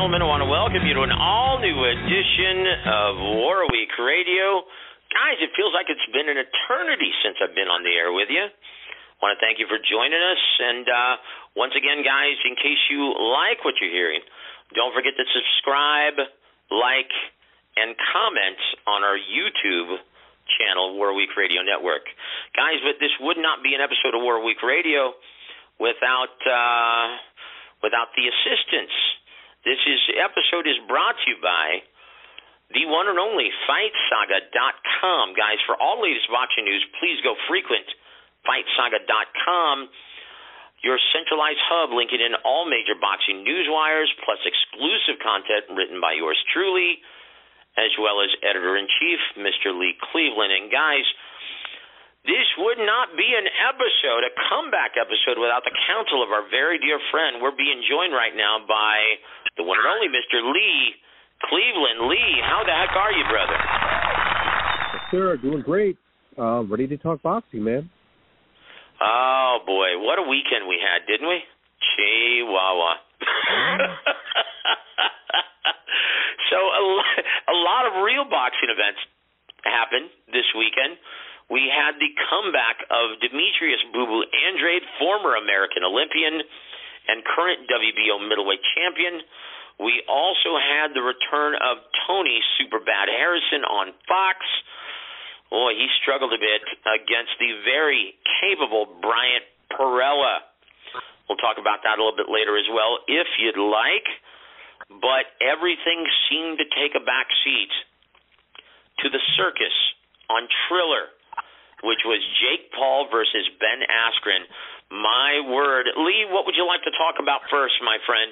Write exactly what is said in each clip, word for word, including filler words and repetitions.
gentlemen, I want to welcome you to an all-new edition of War Week Radio. Guys, it feels like it's been an eternity since I've been on the air with you. I want to thank you for joining us. And uh, once again, guys, in case you like what you're hearing, don't forget to subscribe, like, and comment on our YouTube channel, War Week Radio Network. Guys, but this would not be an episode of War Week Radio without uh, without the assistance. This is, episode is brought to you by the one and only Fight Saga dot com. Guys, for all latest boxing news, please go frequent Fight Saga dot com, your centralized hub linking in all major boxing news wires, plus exclusive content written by yours truly, as well as Editor-in-Chief, Mister Lee Cleveland. And guys, this would not be an episode, a comeback episode, without the counsel of our very dear friend. We're being joined right now by the one and only Mister Lee Cleveland. Lee, how the heck are you, brother? Yes, sir. Doing great. Uh, ready to talk boxing, man. Oh, boy. What a weekend we had, didn't we? Chihuahua. So a, a lot of real boxing events happened this weekend. We had the comeback of Demetrius Boo Boo Andrade, former American Olympian and current W B O middleweight champion. We also had the return of Tony Superbad Harrison on Fox. Boy, he struggled a bit against the very capable Bryant Perella. We'll talk about that a little bit later as well, if you'd like. But everything seemed to take a back seat to the circus on Triller, which was Jake Paul versus Ben Askren. My word. Lee, what would you like to talk about first, my friend?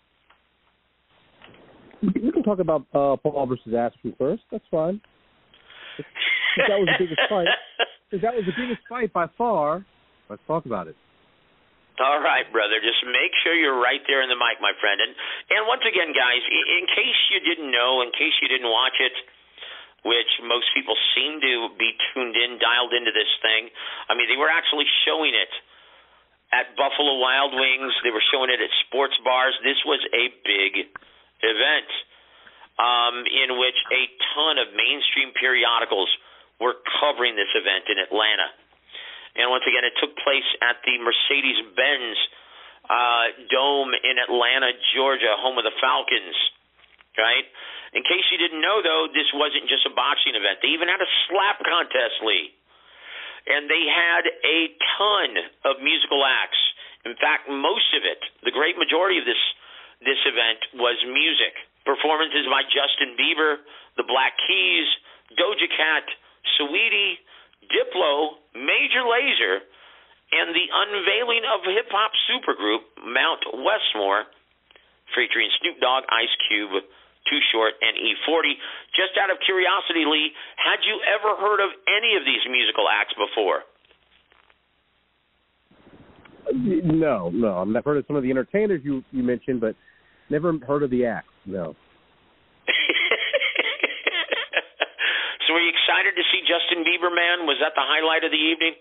We can talk about uh, Paul versus Askren first. That's fine. If, if that was the biggest fight. If that was the biggest fight by far, let's talk about it. All right, brother. Just make sure you're right there in the mic, my friend. And and once again, guys, in case you didn't know, in case you didn't watch it, which most people seem to be tuned in, dialed into this thing. I mean, they were actually showing it at Buffalo Wild Wings. They were showing it at sports bars. This was a big event um, in which a ton of mainstream periodicals were covering this event in Atlanta. And once again, it took place at the Mercedes-Benz uh, Dome in Atlanta, Georgia, home of the Falcons, right? In case you didn't know, though, this wasn't just a boxing event. They even had a slap contest, Lee. And they had a ton of musical acts. In fact, most of it, the great majority of this this event was music. Performances by Justin Bieber, the Black Keys, Doja Cat, Saweetie, Diplo, Major Lazer, and the unveiling of hip-hop supergroup Mount Westmore, featuring Snoop Dogg, Ice Cube, Too Short, and E forty. Just out of curiosity, Lee, had you ever heard of any of these musical acts before? No, no. I've heard of some of the entertainers you, you mentioned, but never heard of the acts, no. So were you excited to see Justin Bieber, man? Was that the highlight of the evening?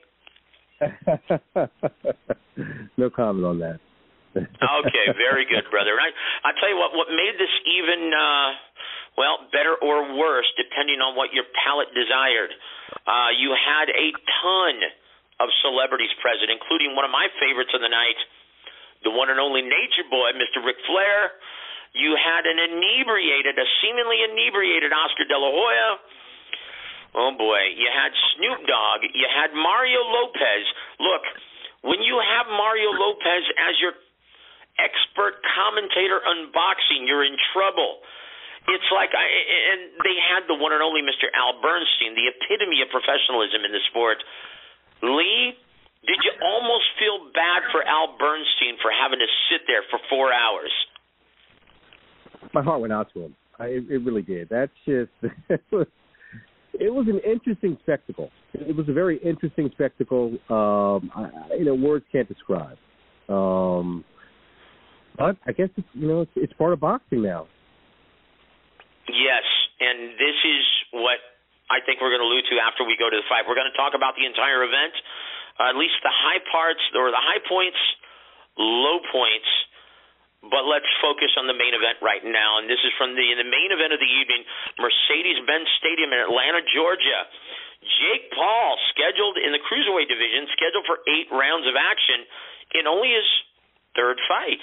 No comment on that. Okay, very good, brother. I I tell you what, what made this even, uh, well, better or worse, depending on what your palate desired, uh, you had a ton of celebrities present, including one of my favorites of the night, the one and only Nature Boy, Mister Ric Flair. You had an inebriated, a seemingly inebriated Oscar De La Hoya. Oh, boy. You had Snoop Dogg. You had Mario Lopez. Look, when you have Mario Lopez as your expert commentator on boxing, you're in trouble. It's like, I, and they had the one and only Mister Al Bernstein, the epitome of professionalism in the sport. Lee, did you almost feel bad for Al Bernstein for having to sit there for four hours? My heart went out to him. I, it, it really did. That's just, it was, it was an interesting spectacle. It was a very interesting spectacle. Um, I, you know, words can't describe. Um, but I guess it's, you know, it's, it's part of boxing now. Yes, and this is what I think we're going to allude to after we go to the fight. We're going to talk about the entire event, uh, at least the high parts or the high points, low points But let's focus on the main event right now, and this is from the, the main event of the evening, Mercedes-Benz Stadium in Atlanta, Georgia. Jake Paul, scheduled in the cruiserweight division, scheduled for eight rounds of action in only his third fight.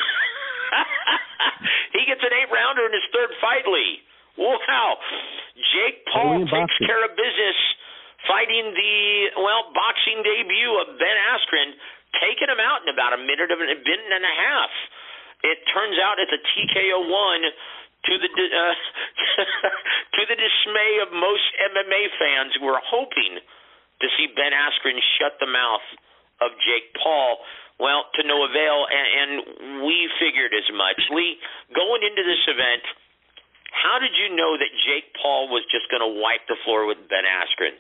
He gets an eight-rounder in his third fight, Lee. Wow. Jake Paul takes care of business, fighting the, well, boxing debut of Ben Askren, taking him out in about a minute, of a minute and a half. It turns out it's a T K O one to the uh, to the dismay of most M M A fans who were hoping to see Ben Askren shut the mouth of Jake Paul. Well, to no avail, and, and we figured as much. Lee, going into this event, how did you know that Jake Paul was just going to wipe the floor with Ben Askren?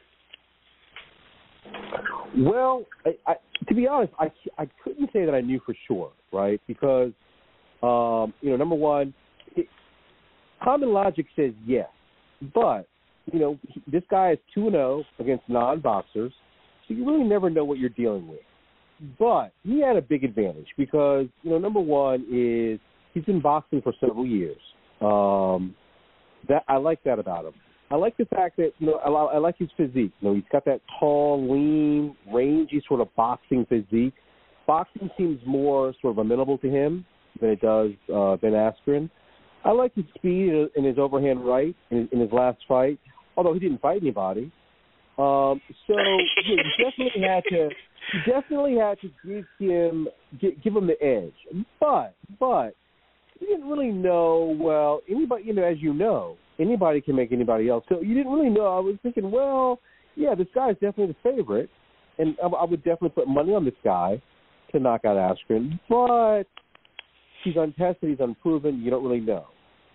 Well, I, I, to be honest, I, I couldn't say that I knew for sure, right? Because, um, you know, number one, it, common logic says yes. But, you know, this guy is two and oh against non-boxers, so you really never know what you're dealing with. But he had a big advantage because, you know, number one is he's been boxing for several years. Um, that I like that about him. I like the fact that, you know, I, I like his physique. You know, he's got that tall, lean, rangy sort of boxing physique. Boxing seems more sort of amenable to him than it does uh, Ben Askren. I like his speed in his overhand right in, in his last fight, although he didn't fight anybody. Um, so yeah, you definitely had to, you definitely had to give him, give, give him the edge. But, but you didn't really know. Well, anybody, you know, as you know, anybody can make anybody else. So you didn't really know. I was thinking, well, yeah, this guy is definitely the favorite, and I, I would definitely put money on this guy to knock out Askren. But he's untested, he's unproven. You don't really know.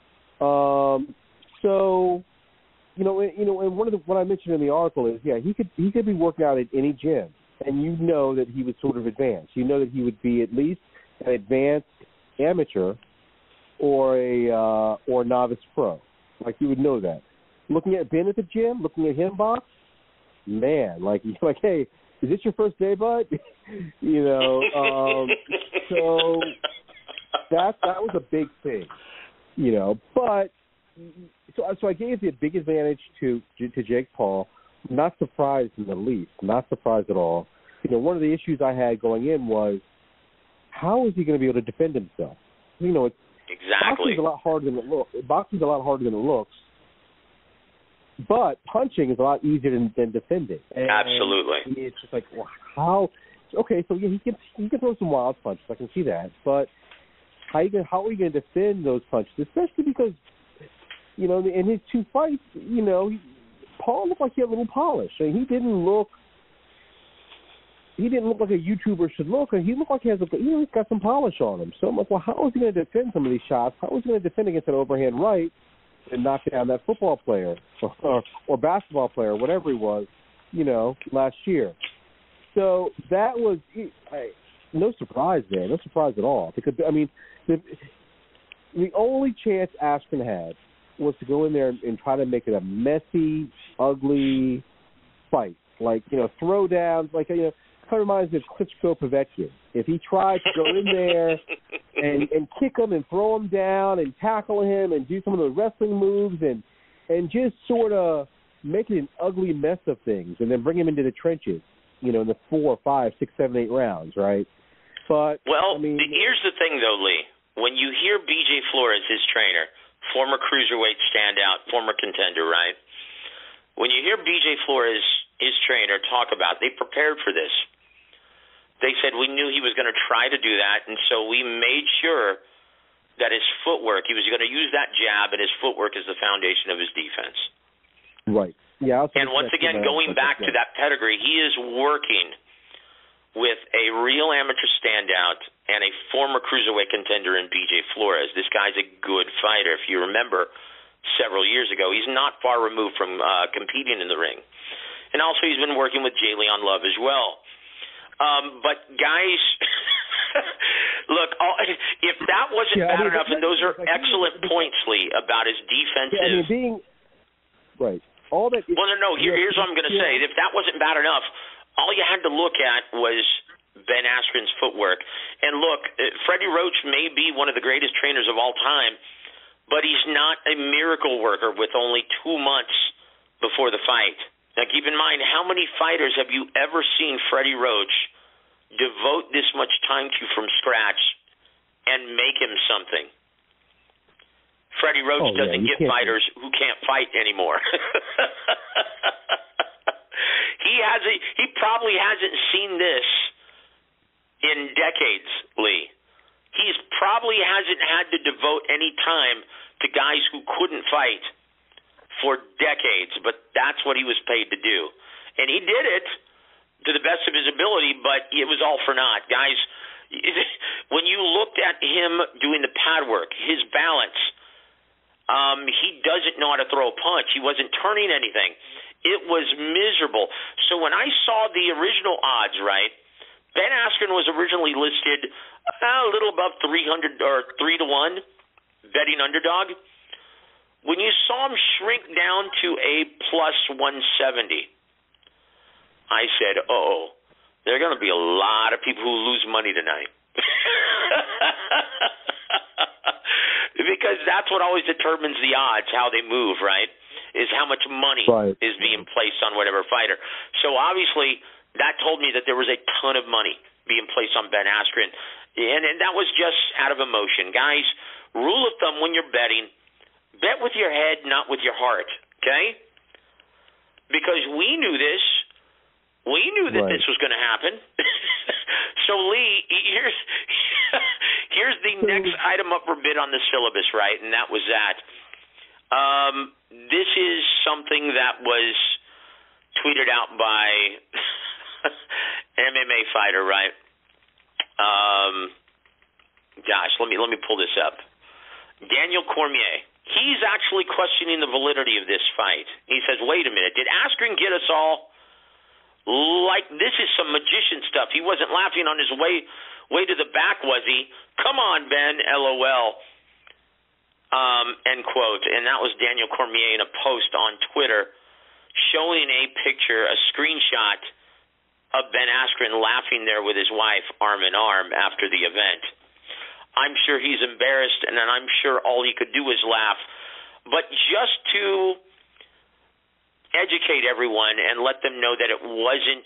Um, so. You know, you know, and one of the what I mentioned in the article is, yeah, he could he could be working out at any gym, and you know that he would sort of advance. You know that he would be at least an advanced amateur or a uh, or a novice pro. Like you would know that. Looking at Ben at the gym, looking at him box, man, like you're like, hey, is this your first day, bud? you know, um, so that that was a big thing, you know, but. So, so I gave the big advantage to to Jake Paul. Not surprised in the least. Not surprised at all. You know, one of the issues I had going in was how is he going to be able to defend himself? You know, it's, exactly. boxing's a lot harder than it looks. Boxing's a lot harder than it looks. But punching is a lot easier than, than defending. And Absolutely. It's just like, well, how? Okay, so yeah, he can he can throw some wild punches. I can see that. But how you gonna, how are you going to defend those punches? Especially because. You know, in his two fights, you know, he, Paul looked like he had a little polish. I mean, he didn't look, he didn't look like a YouTuber should look. He looked like he has, a, you know, he's got some polish on him. So I'm like, well, how is he going to defend some of these shots? How is he going to defend against an overhand right and knock down that football player or, or, or basketball player, whatever he was, you know, last year? So that was I, no surprise there, no surprise at all. Because I mean, the, the only chance Askren had was to go in there and, and try to make it a messy, ugly fight. Like, you know, throw downs, like, you know, kind of reminds me of Klitschko Povetkin. If he tried to go in there and, and kick him and throw him down and tackle him and do some of the wrestling moves and, and just sort of make it an ugly mess of things and then bring him into the trenches, you know, in the four, five, six, seven, eight rounds, right? But, well, I mean, here's the thing, though, Lee. When you hear B J Flores, his trainer, former cruiserweight standout, former contender, right? When you hear B J Flores, his trainer, talk about, they prepared for this. They said, we knew he was going to try to do that, and so we made sure that his footwork, he was going to use that jab, and his footwork is the foundation of his defense. Right. Yeah. And once again, going back to that pedigree, he is working with a real amateur standout and a former cruiserweight contender in B J Flores. This guy's a good fighter. If you remember several years ago, he's not far removed from uh, competing in the ring. And also he's been working with J. Leon Love as well. Um, but, guys, look, all, if that wasn't yeah, bad I mean, enough, and those are like, excellent points, Lee, about his defensive. Yeah, I mean, being, right. All that. Well, no, no. Here, here's what I'm going to say. If that wasn't bad enough, all you had to look at was Ben Askren's footwork. And look, Freddie Roach may be one of the greatest trainers of all time, but he's not a miracle worker with only two months before the fight. Now, keep in mind, how many fighters have you ever seen Freddie Roach devote this much time to from scratch and make him something? Freddie Roach oh, doesn't yeah, get fighters who can't fight anymore. he hasn't. He probably hasn't seen this in decades, Lee. He's probably hasn't had to devote any time to guys who couldn't fight for decades, but that's what he was paid to do. And he did it to the best of his ability, but it was all for naught. Guys, when you looked at him doing the pad work, his balance, Um, he doesn't know how to throw a punch. He wasn't turning anything. It was miserable. So when I saw the original odds, right, Ben Askren was originally listed uh, a little above three hundred or three to one, betting underdog. When you saw him shrink down to a plus one seventy, I said, uh-oh, there are going to be a lot of people who lose money tonight. Because that's what always determines the odds, how they move, right, is how much money right. is being placed on whatever fighter. So obviously that told me that there was a ton of money being placed on Ben Askren, and, and that was just out of emotion. Guys, rule of thumb when you're betting, bet with your head, not with your heart, okay? Because we knew this. We knew that right. this was going to happen. So, Lee, here's here's the next item up for bid on the syllabus, right? And that was that. Um, this is something that was tweeted out by an M M A fighter, right? Um, gosh, let me let me pull this up. Daniel Cormier. He's actually questioning the validity of this fight. He says, "Wait a minute, did Askren get us all?" Like, this is some magician stuff. He wasn't laughing on his way way to the back, was he? Come on, Ben, LOL. Um, end quote. And that was Daniel Cormier in a post on Twitter showing a picture, a screenshot of Ben Askren laughing there with his wife arm in arm after the event. I'm sure he's embarrassed, and then I'm sure all he could do was laugh. But just to educate everyone and let them know that it wasn't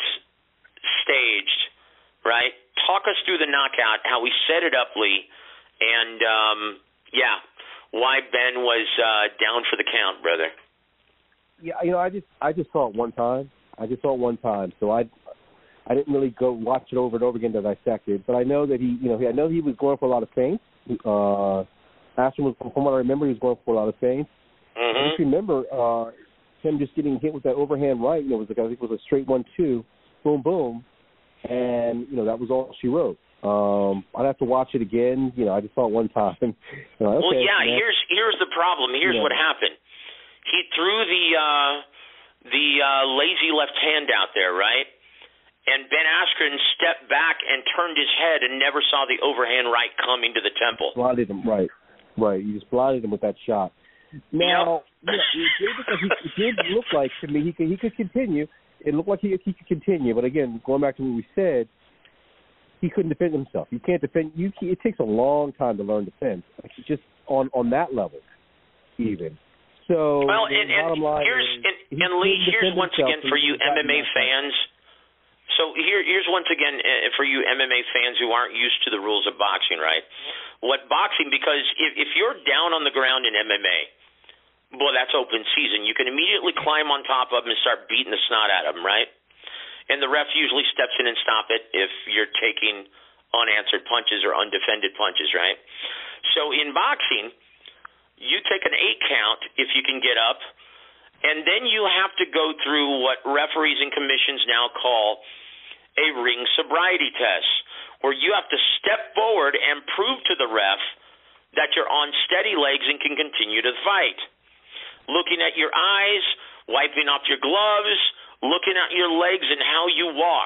staged, right? Talk us through the knockout, how we set it up, Lee, and, um, yeah, why Ben was uh, down for the count, brother. Yeah, you know, I just I just saw it one time. I just saw it one time, so I I didn't really go watch it over and over again to dissect it. But I know that he, you know, I know he was going for a lot of feints. Uh, Askren was, from what I remember, he was going for a lot of feints. Mm-hmm. I just remember uh, him just getting hit with that overhand right. You know, it was like, I think it was a straight one-two, boom, boom, and you know that was all she wrote. Um, I'd have to watch it again. You know, I just saw it one time. You know, okay, well, yeah. you know, here's here's the problem. Here's yeah. what happened. He threw the uh, the uh, lazy left hand out there, right? And Ben Askren stepped back and turned his head and never saw the overhand right coming to the temple. Blinded him, right, right. You just blinded him with that shot. Now, yep. yeah, it, did look like he, it did look like to me he could he could continue. It looked like he he could continue, but again, going back to what we said, he couldn't defend himself. You can't defend. You it takes a long time to learn defense, like just on, on that level, even. So well, and, and here's is, and, and Lee, here's once again for you M M A fans. So here, here's once again uh, for you M M A fans who aren't used to the rules of boxing, right? What boxing, because if, if you're down on the ground in M M A, boy, that's open season. You can immediately climb on top of them and start beating the snot out of them, right? And the ref usually steps in and stop it if you're taking unanswered punches or undefended punches, right? So in boxing, you take an eight count if you can get up, and then you have to go through what referees and commissions now call a ring sobriety test, where you have to step forward and prove to the ref that you're on steady legs and can continue to fight. Looking at your eyes, wiping off your gloves, looking at your legs and how you walk.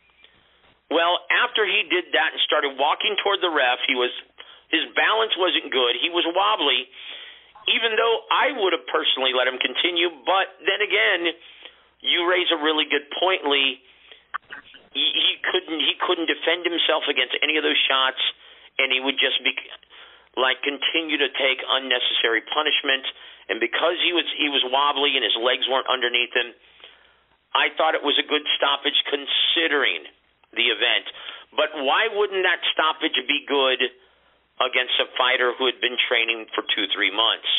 Well, after he did that and started walking toward the ref, he was his balance wasn't good. He was wobbly, even though I would have personally let him continue. But then again, you raise a really good point, Lee. he, he couldn't he couldn't defend himself against any of those shots, and he would just be like continue to take unnecessary punishment. And because he was he was wobbly and his legs weren't underneath him, I thought it was a good stoppage considering the event. But why wouldn't that stoppage be good against a fighter who had been training for two, three months?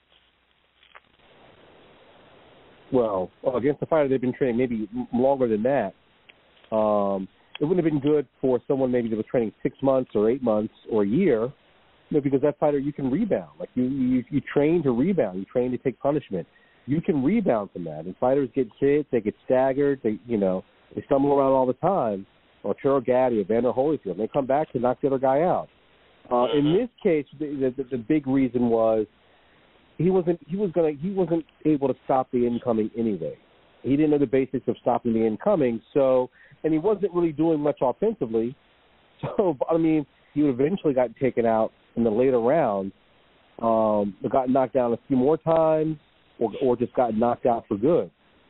Well, against a fighter they've been training maybe longer than that. Um, it wouldn't have been good for someone maybe that was training six months or eight months or a year, you know, because that fighter, you can rebound. Like you, you, you train to rebound. You train to take punishment. You can rebound from that. And fighters get hit, they get staggered, they, you know, they stumble around all the time. Or Triller Gaddy or Vander Holyfield, they come back to knock the other guy out. Uh, in this case, the, the, the big reason was he wasn't he was gonna he wasn't able to stop the incoming anyway. He didn't know the basics of stopping the incoming, so and he wasn't really doing much offensively. So I mean, he would eventually got taken out in the later rounds, um, but got knocked down a few more times, or or just got knocked out for good.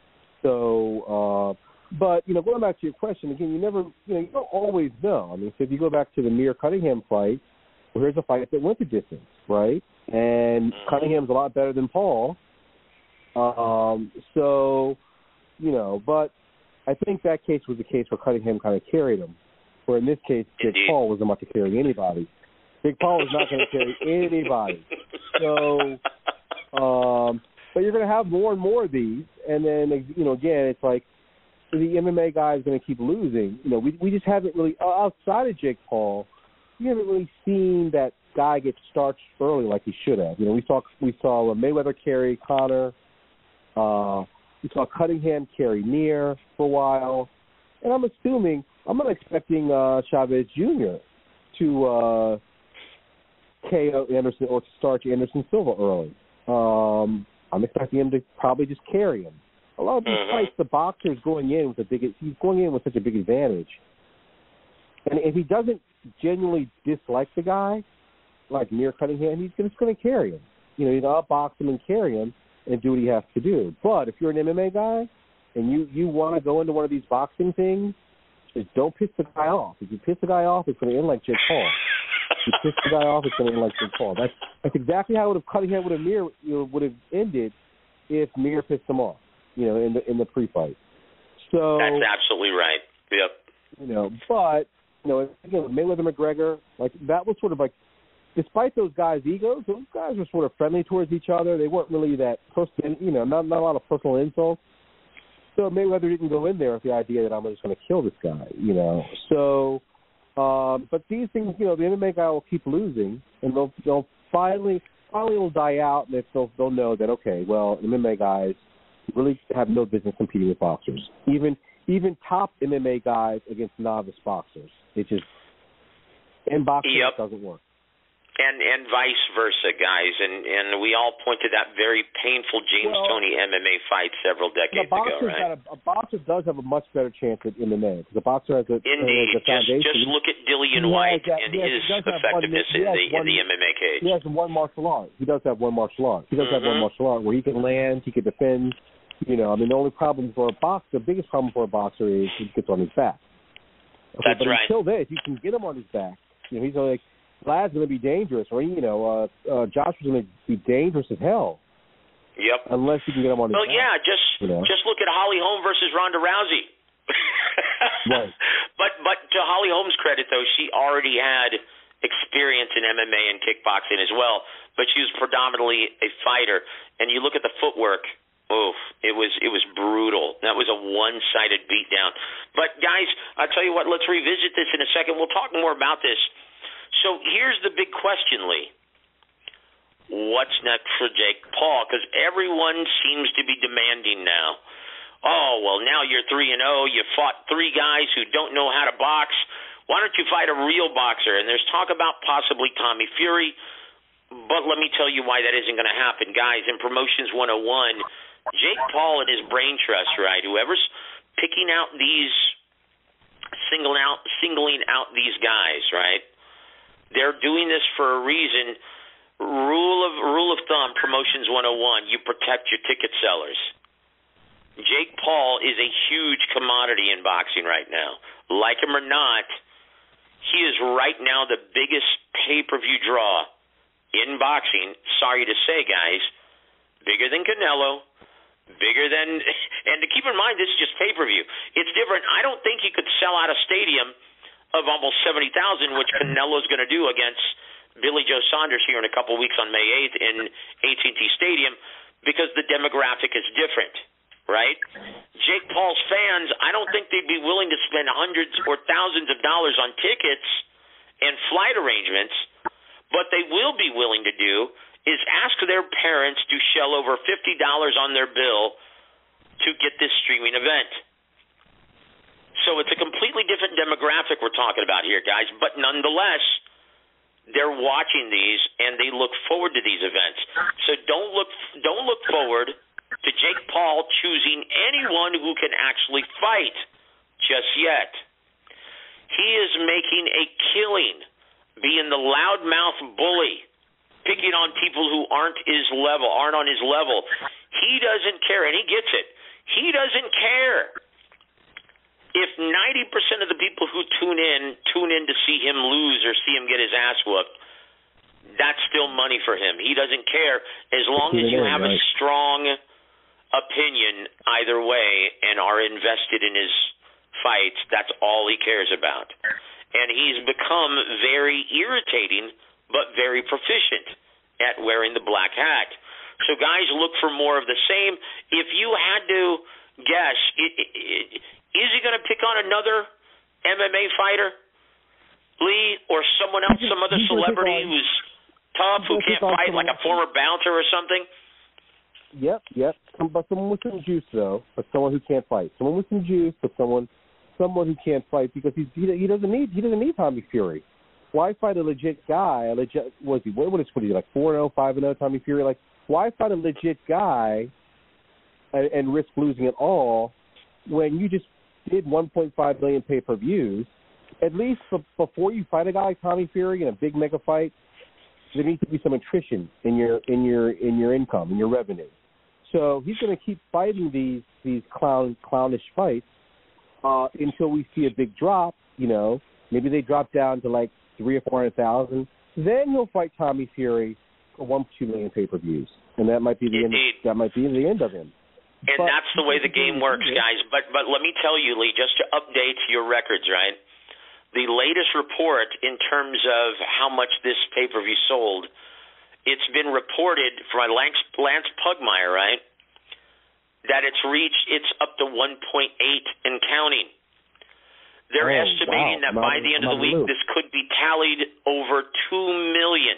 So. Uh, But, you know, going back to your question, again, you never, you know, you don't always know. I mean, so if you go back to the Mir Cunningham fight, well, here's a fight that went the distance, right? And Cunningham's a lot better than Paul. Um, so, you know, but I think that case was the case where Cunningham kind of carried him. Where in this case, Big Paul wasn't about to carry anybody. Big Paul was not going to carry anybody. So, um, but you're going to have more and more of these. And then, you know, again, it's like, the M M A guy is going to keep losing. You know, we we just haven't really, outside of Jake Paul, we haven't really seen that guy get starched early like he should have. You know, we saw we saw Mayweather carry Conor. Uh, we saw Cunningham carry Mir for a while, and I'm assuming I'm not expecting uh, Chavez Junior to uh, K O Anderson or to starch Anderson Silva early. Um, I'm expecting him to probably just carry him. A lot of these mm-hmm. fights, the boxer's going in with a big. He's going in with such a big advantage, and if he doesn't genuinely dislike the guy, like Mir Cunningham, he's just going to carry him. You know, he's going to outbox him and carry him and do what he has to do. But if you're an M M A guy and you you want to go into one of these boxing things, just don't piss the guy off. If you piss the guy off, it's going to end like Jake Paul. If you piss the guy off, it's going to end like Jake Paul. That's that's exactly how it would have Cunningham would have Mir you know, would have ended if Mir pissed him off. You know, in the in the pre-fight. So that's absolutely right. Yep. You know, but you know, again, Mayweather McGregor, like that was sort of like, despite those guys' egos, those guys were sort of friendly towards each other. They weren't really that personal, you know, not not a lot of personal insults. So Mayweather didn't go in there with the idea that I'm just going to kill this guy. You know, so um, but these things, you know, the M M A guy will keep losing, and they'll they'll finally finally will die out, and they'll they'll know that okay, well, M M A guys really have no business competing with boxers. Even even top M M A guys against novice boxers. It just in boxing yep. it doesn't work. And and vice versa, guys. And and we all point to that very painful James well, Toney M M A fight several decades ago, right? Got a, a boxer does have a much better chance at M M A because a boxer has a, Indeed. has a foundation. Just, just look at Dillian White that, and his effectiveness one, in the one, in the M M A cage. He has one martial art. He does have one martial art. He does mm-hmm. have one martial art where he can land, he can defend. You know, I mean, the only problem for a boxer, the biggest problem for a boxer is he gets on his back. Okay, That's but right. Until then, if you can get him on his back, you know, he's like, Vlad's going to be dangerous, or you know, uh, uh, Joshua's going to be dangerous as hell. Yep. Unless you can get him on his well, back. Well, yeah, just you know? just look at Holly Holm versus Ronda Rousey. Right. But but to Holly Holm's credit, though, she already had experience in M M A and kickboxing as well, but she was predominantly a fighter. And you look at the footwork. Oof, it was it was brutal. That was a one-sided beatdown. But, guys, I'll tell you what, let's revisit this in a second. We'll talk more about this. So here's the big question, Lee. What's next for Jake Paul? Because everyone seems to be demanding now. Oh, well, now you're three and oh. You fought three guys who don't know how to box. Why don't you fight a real boxer? And there's talk about possibly Tommy Fury. But let me tell you why that isn't going to happen. Guys, in Promotions one oh one, Jake Paul and his brain trust, right, whoever's picking out these, singling out, singling out these guys, right, they're doing this for a reason. Rule of rule of thumb, Promotions one oh one, you protect your ticket sellers. Jake Paul is a huge commodity in boxing right now. like him or not, he is right now the biggest pay-per-view draw in boxing. Sorry to say, guys, bigger than Canelo, bigger than, and to keep in mind, this is just pay-per-view. It's different. I don't think he could sell out a stadium of almost seventy thousand, which Canelo's going to do against Billy Joe Saunders here in a couple weeks on May eighth in A T and T Stadium, because the demographic is different, right? Jake Paul's fans, I don't think they'd be willing to spend hundreds or thousands of dollars on tickets and flight arrangements. What they will be willing to do is ask their parents to shell over fifty dollars on their bill to get this streaming event. So it's a completely different demographic we're talking about here, guys, but nonetheless, they're watching these and they look forward to these events. So don't look don't look forward to Jake Paul choosing anyone who can actually fight just yet. He is making a killing being the loudmouth bully, picking on people who aren't his level, aren't on his level. He doesn't care, and he gets it. He doesn't care if ninety percent of the people who tune in tune in to see him lose or see him get his ass whooped. That's still money for him. He doesn't care as long as you have a strong opinion either way and are invested in his fights. That's all he cares about. And he's become very irritating but very proficient at wearing the black hat. So guys, look for more of the same. If you had to guess, it, it, it, is he going to pick on another M M A fighter, Lee, or someone else, some other celebrity who's tough, who can't fight, like a former bouncer or something? Yep, yep. But someone with some juice, though. But someone who can't fight. Someone with some juice, but someone, someone who can't fight because he's, he he doesn't need he doesn't need Tommy Fury. Why fight a legit guy? A legit was he? What is what is he like? Four and zero, five and zero. Tommy Fury. Like, why fight a legit guy and, and risk losing it all when you just did one point five million pay per views? At least before you fight a guy like Tommy Fury in a big mega fight, there needs to be some attrition in your in your in your income, in your revenue. So he's going to keep fighting these these clown clownish fights uh, until we see a big drop. You know, maybe they drop down to like three or four hundred thousand. Then he'll fight Tommy Fury for one two million pay per views, and that might be the Indeed. end. That might be the end of him. And but, that's the way the game works, guys. But but let me tell you, Lee, just to update your records, right? The latest report in terms of how much this pay-per-view sold, it's been reported from Lance, Lance Pugmire, right, that it's reached, it's up to one point eight and counting. They're oh, estimating wow. that by the end of the week, this could be tallied over two million.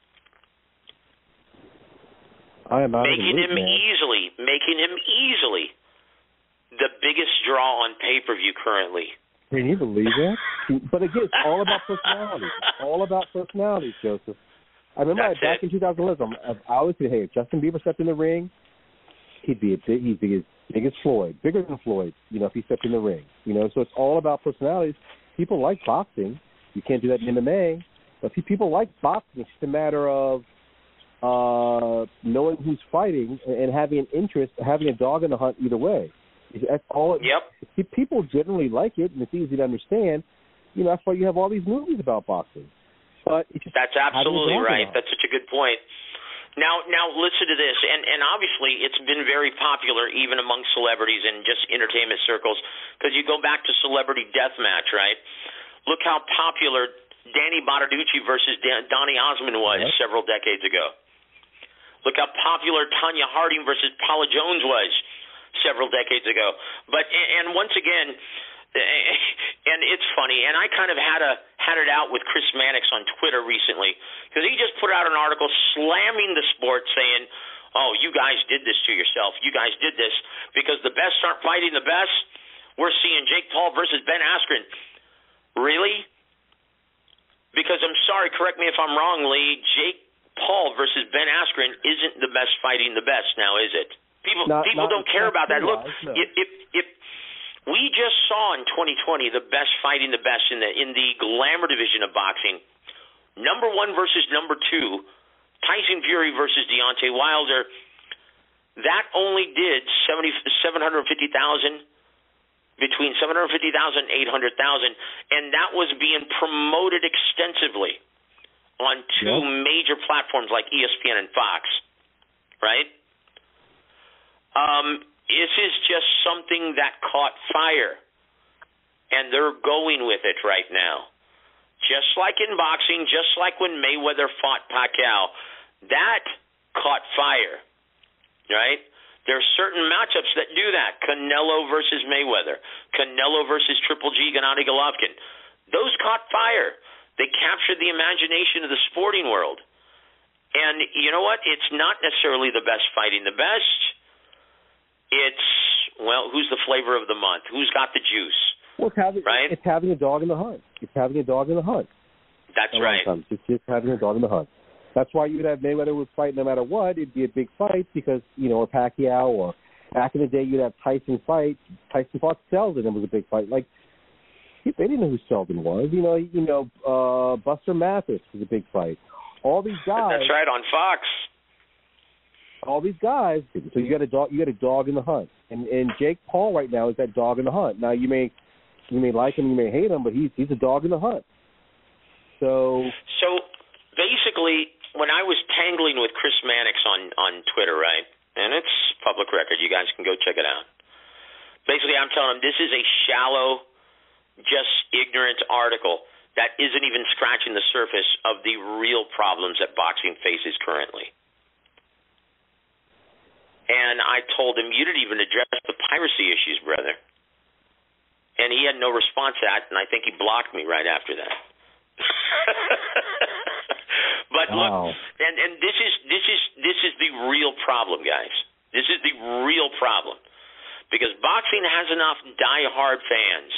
I am out making of the loop, him man. easily, making him easily the biggest draw on pay-per-view currently. Can you believe that? But again, it's all about personality. It's all about personality, Joseph. I remember That's back it. in two thousand eleven, I always said, hey, if Justin Bieber stepped in the ring, he'd be a big, he'd be as big as Floyd, bigger than Floyd, you know, if he stepped in the ring. You know, so it's all about personalities. People like boxing. You can't do that in M M A. But people like boxing. It's just a matter of uh, knowing who's fighting and having an interest, having a dog in the hunt either way. That's all. It, yep. People generally like it, and it's easy to understand. You know, that's why you have all these movies about boxing. But it's just, that's absolutely right. About? That's such a good point. Now, now listen to this, and and obviously it's been very popular even among celebrities and just entertainment circles, because you go back to Celebrity Deathmatch, right? Look how popular Danny Bonaducci versus Dan, Donny Osmond was yep. several decades ago. Look how popular Tanya Harding versus Paula Jones was several decades ago. But and once again, and it's funny, and I kind of had a had it out with Chris Mannix on Twitter recently, because he just put out an article slamming the sport, saying, oh, you guys did this to yourself. You guys did this because the best aren't fighting the best. We're seeing Jake Paul versus Ben Askren. Really? Because I'm sorry, correct me if I'm wrong, Lee, Jake Paul versus Ben Askren isn't the best fighting the best now, is it? People not, people not, don't care about that. Look, no. if, if if we just saw in twenty twenty the best fighting the best in the in the glamour division of boxing, number one versus number two, Tyson Fury versus Deontay Wilder, that only did seventy seven hundred fifty thousand between seven hundred fifty thousand and eight hundred thousand, and that was being promoted extensively on two yep. major platforms like E S P N and Fox, right? Um, this is just something that caught fire, and they're going with it right now. Just like in boxing, just like when Mayweather fought Pacquiao, that caught fire, right? There are certain matchups that do that. Canelo versus Mayweather, Canelo versus Triple G, Gennady Golovkin. Those caught fire. They captured the imagination of the sporting world. And you know what? It's not necessarily the best fighting the best. It's, well, who's the flavor of the month? Who's got the juice? Well, it's having, right? it's having a dog in the hunt. It's having a dog in the hunt. That's right. It's just having a dog in the hunt. That's why you'd have Mayweather would fight no matter what. It'd be a big fight because, you know, or Pacquiao, or back in the day you'd have Tyson fight. Tyson fought Selden, and it was a big fight. Like, they didn't know who Selden was. You know, you know, uh, Buster Mathis was a big fight. All these guys. That's right, on Fox. All these guys. So you got a dog. You got a dog in the hunt, and and Jake Paul right now is that dog in the hunt. Now you may. You may like him, you may hate him, but he's he's a dog in the hunt. So, so basically, when I was tangling with Chris Mannix on, on Twitter, right, and it's public record, you guys can go check it out. Basically, I'm telling him this is a shallow, just ignorant article that isn't even scratching the surface of the real problems that boxing faces currently. And I told him, you didn't even address the piracy issues, brother. And he had no response to that, and I think he blocked me right after that. But wow. look, and, and this is this is this is the real problem, guys. This is the real problem, because boxing has enough die-hard fans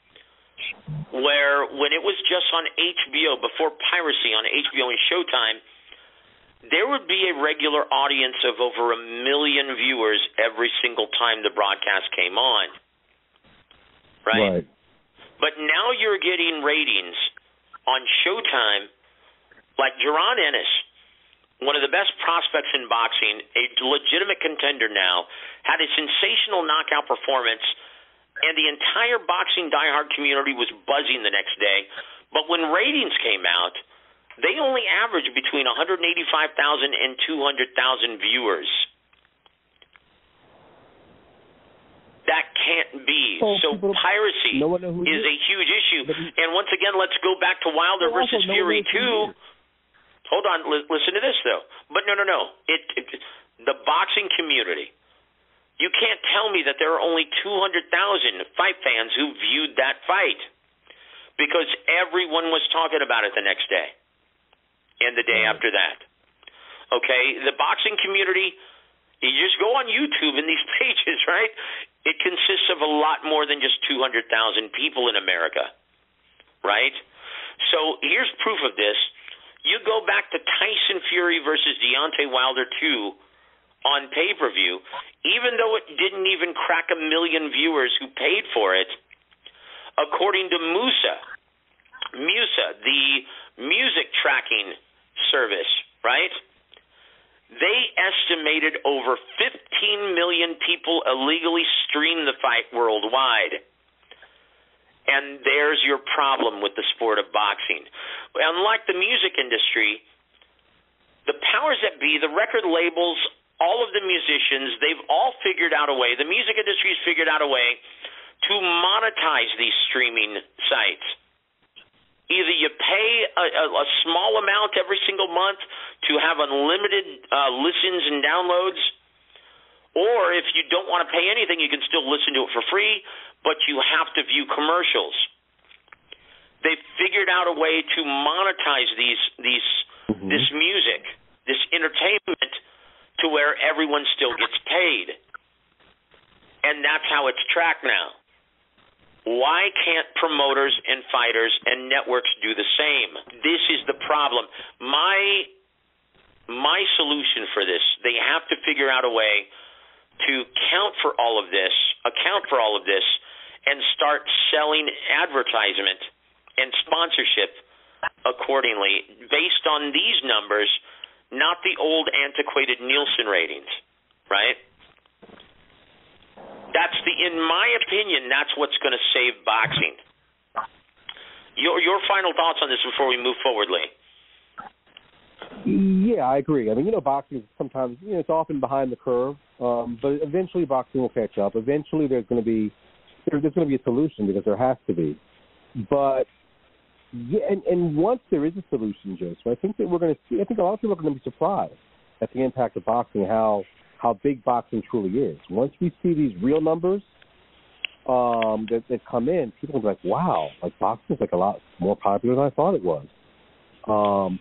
where when it was just on H B O before piracy on H B O and Showtime, there would be a regular audience of over a million viewers every single time the broadcast came on. Right? Right. But now you're getting ratings on Showtime like Jaron Ennis, one of the best prospects in boxing, a legitimate contender now, had a sensational knockout performance, and the entire boxing diehard community was buzzing the next day. But when ratings came out, they only averaged between one hundred eighty-five thousand and two hundred thousand viewers. That can't be. Oh, so piracy no is a huge issue. And once again, let's go back to Wilder versus Fury two. Hold on, li- listen to this though. But no, no, no. It, it the boxing community. You can't tell me that there are only two hundred thousand fight fans who viewed that fight, because everyone was talking about it the next day and the day after that. Okay, the boxing community. You just go on YouTube in these pages, right? It consists of a lot more than just two hundred thousand people in America, right? So here's proof of this. You go back to Tyson Fury versus Deontay Wilder two on pay-per-view, even though it didn't even crack a million viewers who paid for it, according to Musa, Musa, the music tracking service, right? They estimated over fifteen million people illegally stream the fight worldwide. And there's your problem with the sport of boxing. Unlike the music industry, the powers that be, the record labels, all of the musicians, they've all figured out a way, the music industry has figured out a way to monetize these streaming sites. Either you pay a, a, a small amount every single month to have unlimited uh, listens and downloads, or if you don't want to pay anything, you can still listen to it for free, but you have to view commercials. They've figured out a way to monetize these these mm-hmm. this music, this entertainment, to where everyone still gets paid. And that's how it's tracked now. Why can't promoters and fighters and networks do the same? This is the problem. My my solution for this, they have to figure out a way to count for all of this, account for all of this, and start selling advertisement and sponsorship accordingly based on these numbers, not the old antiquated Nielsen ratings, right? That's the, in my opinion, that's what's going to save boxing. Your your final thoughts on this before we move forward, Lee? Yeah, I agree. I mean, you know, boxing is sometimes, you know, it's often behind the curve, um, but eventually boxing will catch up. Eventually there's going to be there, there's going to be a solution because there has to be. But yeah, and, and once there is a solution, Joseph, I think that we're going to see. I think a lot of people are going to be surprised at the impact of boxing, how how big boxing truly is. Once we see these real numbers um, that, that come in, people will be like, "Wow, like boxing is like a lot more popular than I thought it was." Um,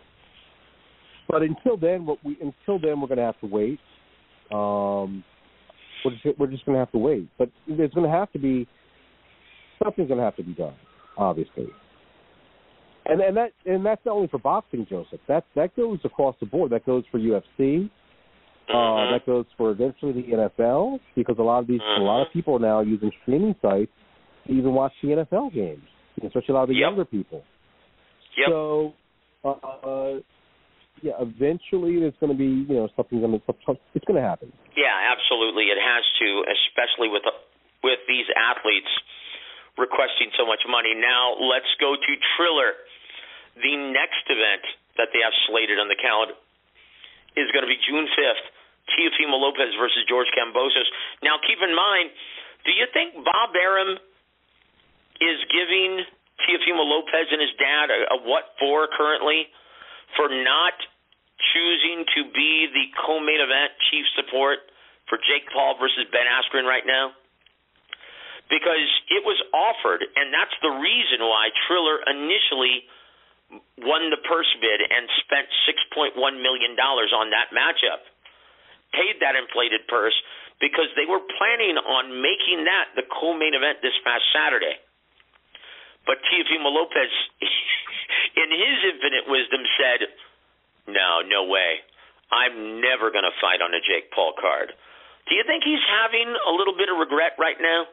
But until then, what we until then we're going to have to wait. Um, we're just, we're just going to have to wait. But there's going to have to be something's going to have to be done, obviously. And and that and that's not only for boxing, Joseph. That that goes across the board. That goes for U F C. Mm-hmm. Uh, that goes for eventually the N F L, because a lot of these mm-hmm. a lot of people are now using streaming sites to even watch the N F L games, especially a lot of the yep. younger people. Yep. So. Uh, Yeah, eventually there's going to be, you know, something going to, it's going to happen. Yeah, absolutely. It has to, especially with with these athletes requesting so much money. Now let's go to Triller. The next event that they have slated on the calendar is going to be June fifth, Teofimo Lopez versus George Kambosos. Now keep in mind, do you think Bob Arum is giving Teofimo Lopez and his dad a, a what for currently? For not choosing to be the co-main event chief support for Jake Paul versus Ben Askren right now? Because it was offered, and that's the reason why Triller initially won the purse bid and spent six point one million dollars on that matchup, paid that inflated purse, because they were planning on making that the co-main event this past Saturday. But Teofimo Lopez, in his infinite wisdom, said, no, no way. I'm never going to fight on a Jake Paul card. Do you think he's having a little bit of regret right now?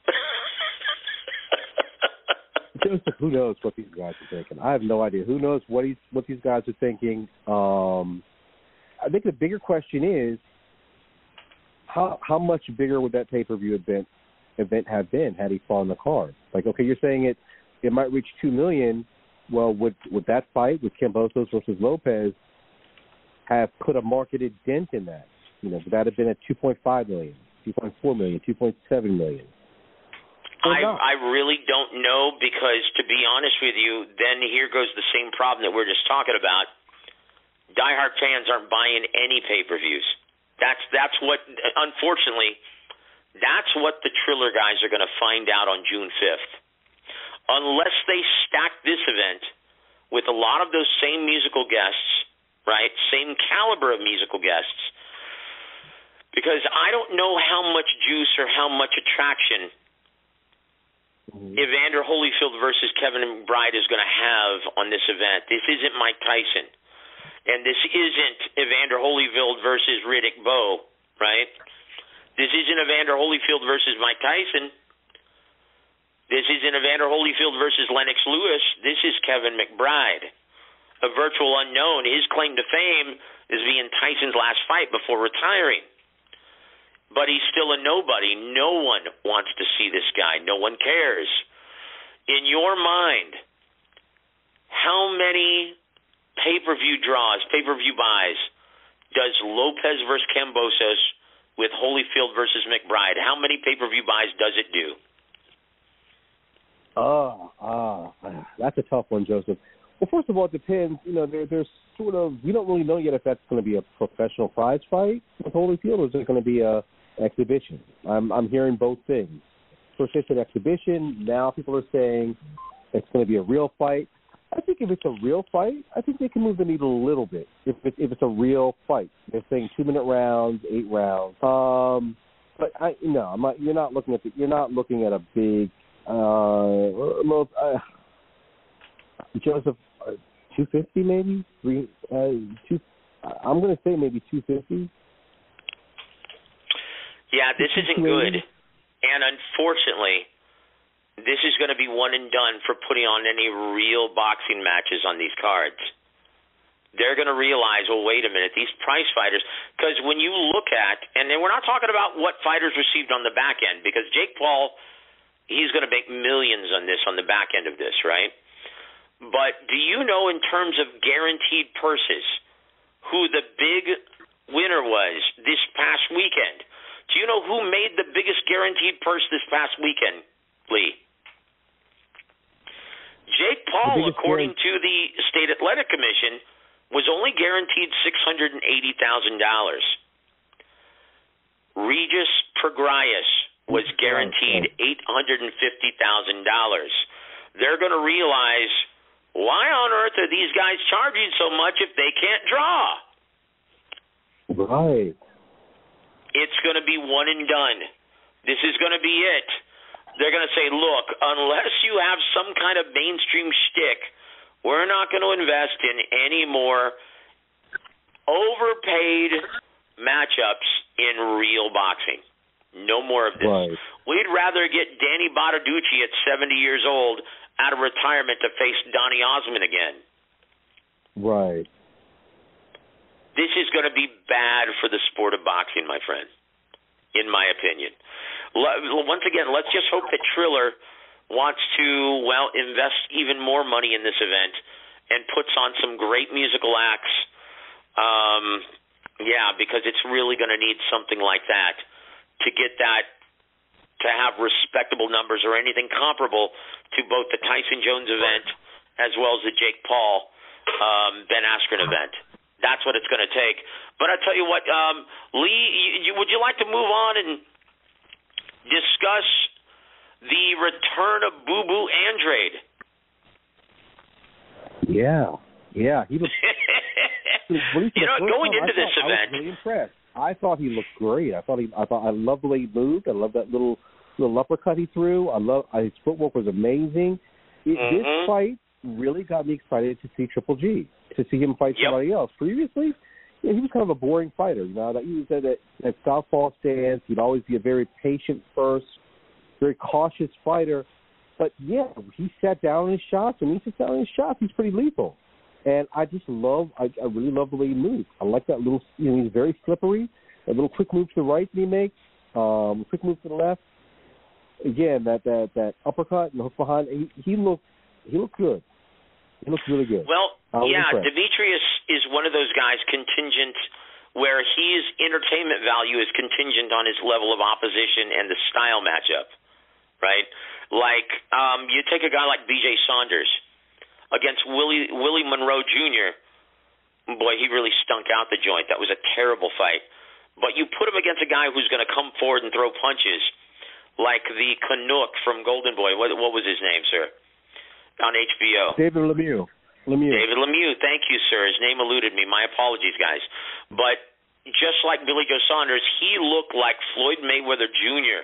Joseph, who knows what these guys are thinking? I have no idea. Who knows what he's, what these guys are thinking? Um, I think the bigger question is, how how much bigger would that pay-per-view event event have been had he fought on the card? Like, okay, you're saying it it might reach two million. Well, would would that fight with Kambosos versus Lopez have put a marketed dent in that? You know, would that have been at two point five million, two point four million, two point seven million? I I really don't know, because to be honest with you, then here goes the same problem that we're just talking about. Diehard fans aren't buying any pay-per-views. That's that's what, unfortunately, that's what the Triller guys are going to find out on June fifth. Unless they stack this event with a lot of those same musical guests, right, same caliber of musical guests, because I don't know how much juice or how much attraction mm-hmm. Evander Holyfield versus Kevin McBride is going to have on this event. This isn't Mike Tyson, and this isn't Evander Holyfield versus Riddick Bowe, right? This isn't Evander Holyfield versus Mike Tyson. This isn't Evander Holyfield versus Lennox Lewis. This is Kevin McBride, a virtual unknown. His claim to fame is being Tyson's last fight before retiring. But he's still a nobody. No one wants to see this guy. No one cares. In your mind, how many pay-per-view draws, pay-per-view buys, does Lopez versus Kambosos with Holyfield versus McBride, how many pay-per-view buys does it do? Oh, oh, that's a tough one, Joseph. Well, first of all, it depends. You know, there, there's sort of, we don't really know yet if that's going to be a professional prize fight with Holyfield, or is it going to be a exhibition? I'm I'm hearing both things. First it's an exhibition. Now people are saying it's going to be a real fight. I think if it's a real fight, I think they can move the needle a little bit. If it, if it's a real fight, they're saying two minute rounds, eight rounds. Um, but I no, I'm not. You're not looking at the, you're not looking at a big. Uh, most, uh, Joseph, uh, two fifty maybe three. Uh, two. I'm going to say maybe two fifty. Yeah, this isn't good, and unfortunately, this is going to be one and done for putting on any real boxing matches on these cards. They're going to realize, well, wait a minute, these prize fighters, because when you look at, and then we're not talking about what fighters received on the back end, because Jake Paul, he's going to make millions on this, on the back end of this, right? But do you know, in terms of guaranteed purses, who the big winner was this past weekend? Do you know who made the biggest guaranteed purse this past weekend, Lee? Jake Paul, according to the State Athletic Commission, was only guaranteed six hundred eighty thousand dollars. Regis Prograis was guaranteed eight hundred fifty thousand dollars. They're going to realize, why on earth are these guys charging so much if they can't draw? Right. It's going to be one and done. This is going to be it. They're going to say, look, unless you have some kind of mainstream shtick, we're not going to invest in any more overpaid matchups in real boxing. No more of this. Right. We'd rather get Danny Bottaducci at seventy years old out of retirement to face Donny Osmond again. Right. This is going to be bad for the sport of boxing, my friend, in my opinion. Once again, let's just hope that Triller wants to, well, invest even more money in this event and puts on some great musical acts. Um, yeah, because it's really going to need something like that to get that, to have respectable numbers or anything comparable to both the Tyson Jones event as well as the Jake Paul, um, Ben Askren event. That's what it's going to take. But I tell you what, um, Lee, you, would you like to move on and discuss the return of Boo-Boo Andrade? Yeah, yeah. He was, you know, going into this thought, event, I was really impressed. I thought he looked great. I thought he, I thought I loved the way he moved. I love that little little uppercut he threw. I love his footwork was amazing. It, mm-hmm. This fight really got me excited to see Triple G, to see him fight yep. somebody else. Previously, you know, he was kind of a boring fighter. You know, that he was at that, that southpaw stance. He'd always be a very patient first, very cautious fighter. But yeah, he sat down in his shots, and when he sits down in his shots, he's pretty lethal. And I just love, I, I really love the way he moves. I like that little, you know, he's very slippery. That little quick move to the right that he makes, um, quick move to the left. Again, that that, that uppercut and the hook behind. He, he looked, he looked good. He looked really good. Well, yeah, impressed. Demetrius is one of those guys contingent, where his entertainment value is contingent on his level of opposition and the style matchup, right? Like, um, you take a guy like B J Saunders against Willie Willie Monroe Junior Boy, he really stunk out the joint. That was a terrible fight. But you put him against a guy who's going to come forward and throw punches, like the Canuck from Golden Boy. What, what was his name, sir? On H B O. David Lemieux. Lemieux. David Lemieux. Thank you, sir. His name eluded me. My apologies, guys. But just like Billy Joe Saunders, he looked like Floyd Mayweather Junior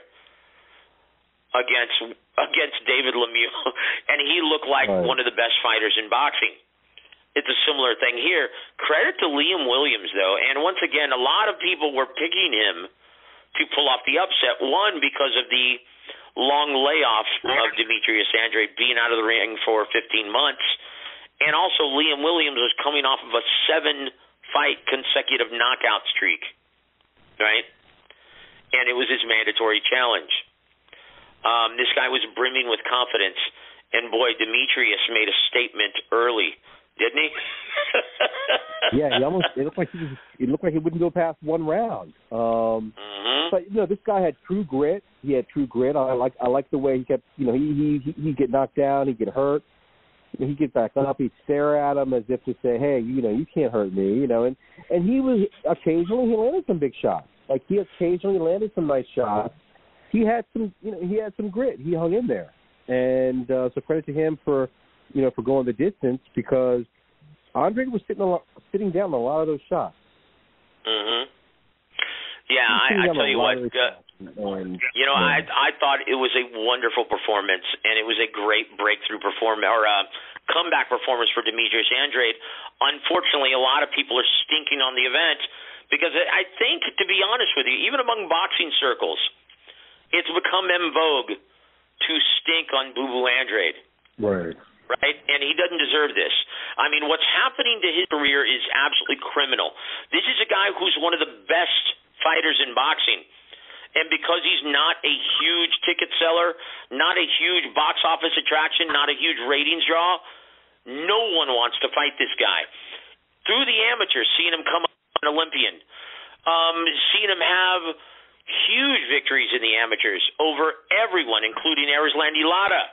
against against David Lemieux, and he looked like right. one of the best fighters in boxing. It's a similar thing here. Credit to Liam Williams, though, and once again, a lot of people were picking him to pull off the upset. One, because of the long layoff of Demetrius Andrade being out of the ring for fifteen months, and also Liam Williams was coming off of a seven-fight consecutive knockout streak, right? And it was his mandatory challenge. Um, this guy was brimming with confidence, and boy, Demetrius made a statement early, didn't he? Yeah, he almost. It looked like he was, it looked like he wouldn't go past one round. Um, mm-hmm. But you know, this guy had true grit. He had true grit. I like. I like the way he kept. You know, he he he'd get knocked down. He'd get hurt. You know, he'd get back up. He'd stare at him as if to say, "Hey, you know, you can't hurt me." You know, and and he was occasionally he landed some big shots. Like he occasionally landed some nice shots. He had some. You know, he had some grit. He hung in there, and uh, so credit to him for you know for going the distance, because Andrade was sitting a lot, sitting down a lot of those shots. Mhm. Yeah, I, I tell you what, uh, and, you know, yeah. I I thought it was a wonderful performance, and it was a great breakthrough performance or uh, comeback performance for Demetrius Andrade. Unfortunately, a lot of people are stinking on the event because I think, to be honest with you, even among boxing circles, it's become en vogue to stink on Boo-Boo Andrade. Right. right? And he doesn't deserve this. I mean, what's happening to his career is absolutely criminal. This is a guy who's one of the best fighters in boxing. And because he's not a huge ticket seller, not a huge box office attraction, not a huge ratings draw, no one wants to fight this guy. Through the amateurs, seeing him come up an Olympian, um, seeing him have huge victories in the amateurs over everyone, including Erislandy Lara.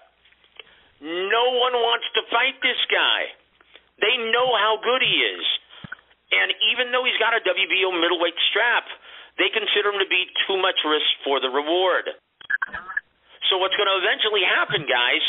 No one wants to fight this guy. They know how good he is. And even though he's got a W B O middleweight strap, they consider him to be too much risk for the reward. So what's going to eventually happen, guys,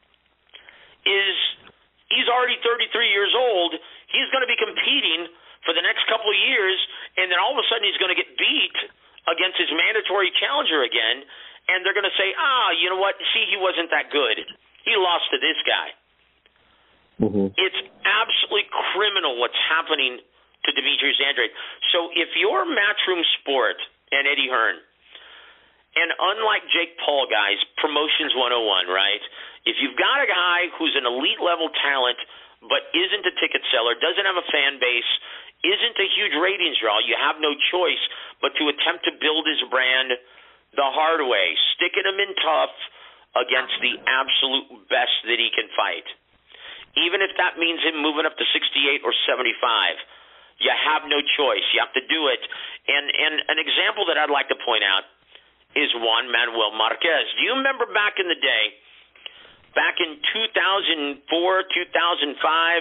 is he's already thirty-three years old. He's going to be competing for the next couple of years, and then all of a sudden he's going to get beat against his mandatory challenger again, and they're going to say, ah, you know what, see, he wasn't that good. He lost to this guy. Mm-hmm. It's absolutely criminal what's happening to Demetrius Andrade. So if you're Matchroom Sport and Eddie Herron, and unlike Jake Paul, guys, Promotions one oh one, right? If you've got a guy who's an elite-level talent but isn't a ticket seller, doesn't have a fan base, isn't a huge ratings draw, you have no choice but to attempt to build his brand the hard way, sticking him in tough against the absolute best that he can fight. Even if that means him moving up to sixty-eight or seventy-five, you have no choice. You have to do it. And, and an example that I'd like to point out is Juan Manuel Marquez. Do you remember back in the day, back in two thousand four, two thousand five,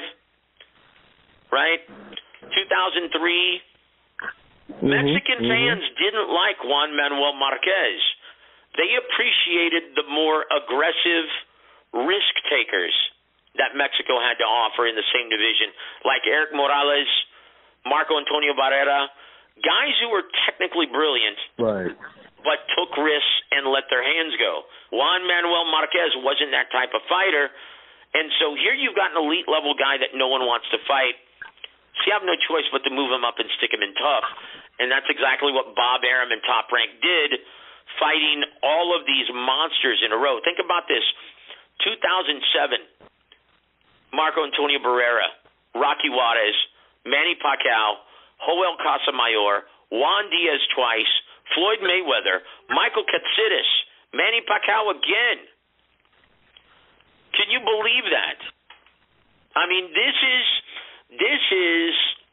right, two thousand three, mm-hmm, Mexican mm-hmm. fans didn't like Juan Manuel Marquez. They appreciated the more aggressive risk takers that Mexico had to offer in the same division, like Eric Morales, Marco Antonio Barrera, guys who were technically brilliant, right, but took risks and let their hands go. Juan Manuel Marquez wasn't that type of fighter, and so here you've got an elite-level guy that no one wants to fight. So you have no choice but to move him up and stick him in tough, and that's exactly what Bob Arum and Top Rank did, fighting all of these monsters in a row. Think about this. two thousand seven, Marco Antonio Barrera, Rocky Juarez, Manny Pacquiao, Joel Casamayor, Juan Diaz twice, Floyd Mayweather, Michael Katsidis, Manny Pacquiao again. Can you believe that? I mean, this is this is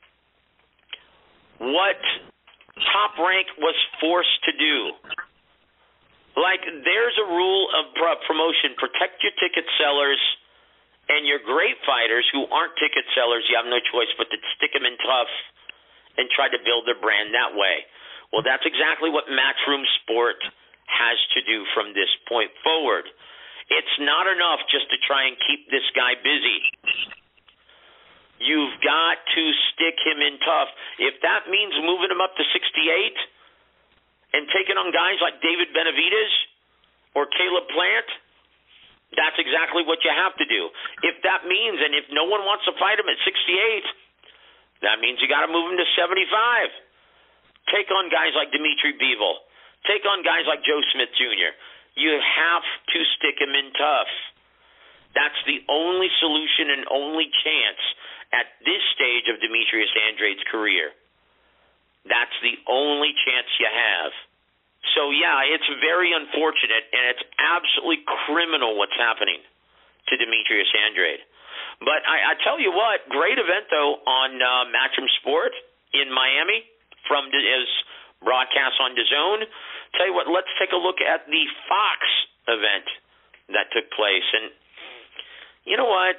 what Top Rank was forced to do. Like, there's a rule of promotion: protect your ticket sellers, and your great fighters who aren't ticket sellers, you have no choice but to stick them in tough and try to build their brand that way. Well, that's exactly what Matchroom Sport has to do from this point forward. It's not enough just to try and keep this guy busy. You've got to stick him in tough. If that means moving him up to sixty-eight and taking on guys like David Benavidez or Caleb Plant, that's exactly what you have to do. If that means, and if no one wants to fight him at sixty-eight, that means you got to move him to seventy-five. Take on guys like Dimitri Bivol. Take on guys like Joe Smith Junior You have to stick him in tough. That's the only solution and only chance at this stage of Demetrius Andrade's career. That's the only chance you have. So, yeah, it's very unfortunate, and it's absolutely criminal what's happening to Demetrius Andrade. But I, I tell you what, great event, though, on uh, Matchroom Sport in Miami from his broadcast on D A Z N. Tell you what, let's take a look at the Fox event that took place. And you know what?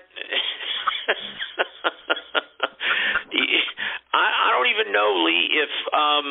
I, I don't even know, Lee, if um,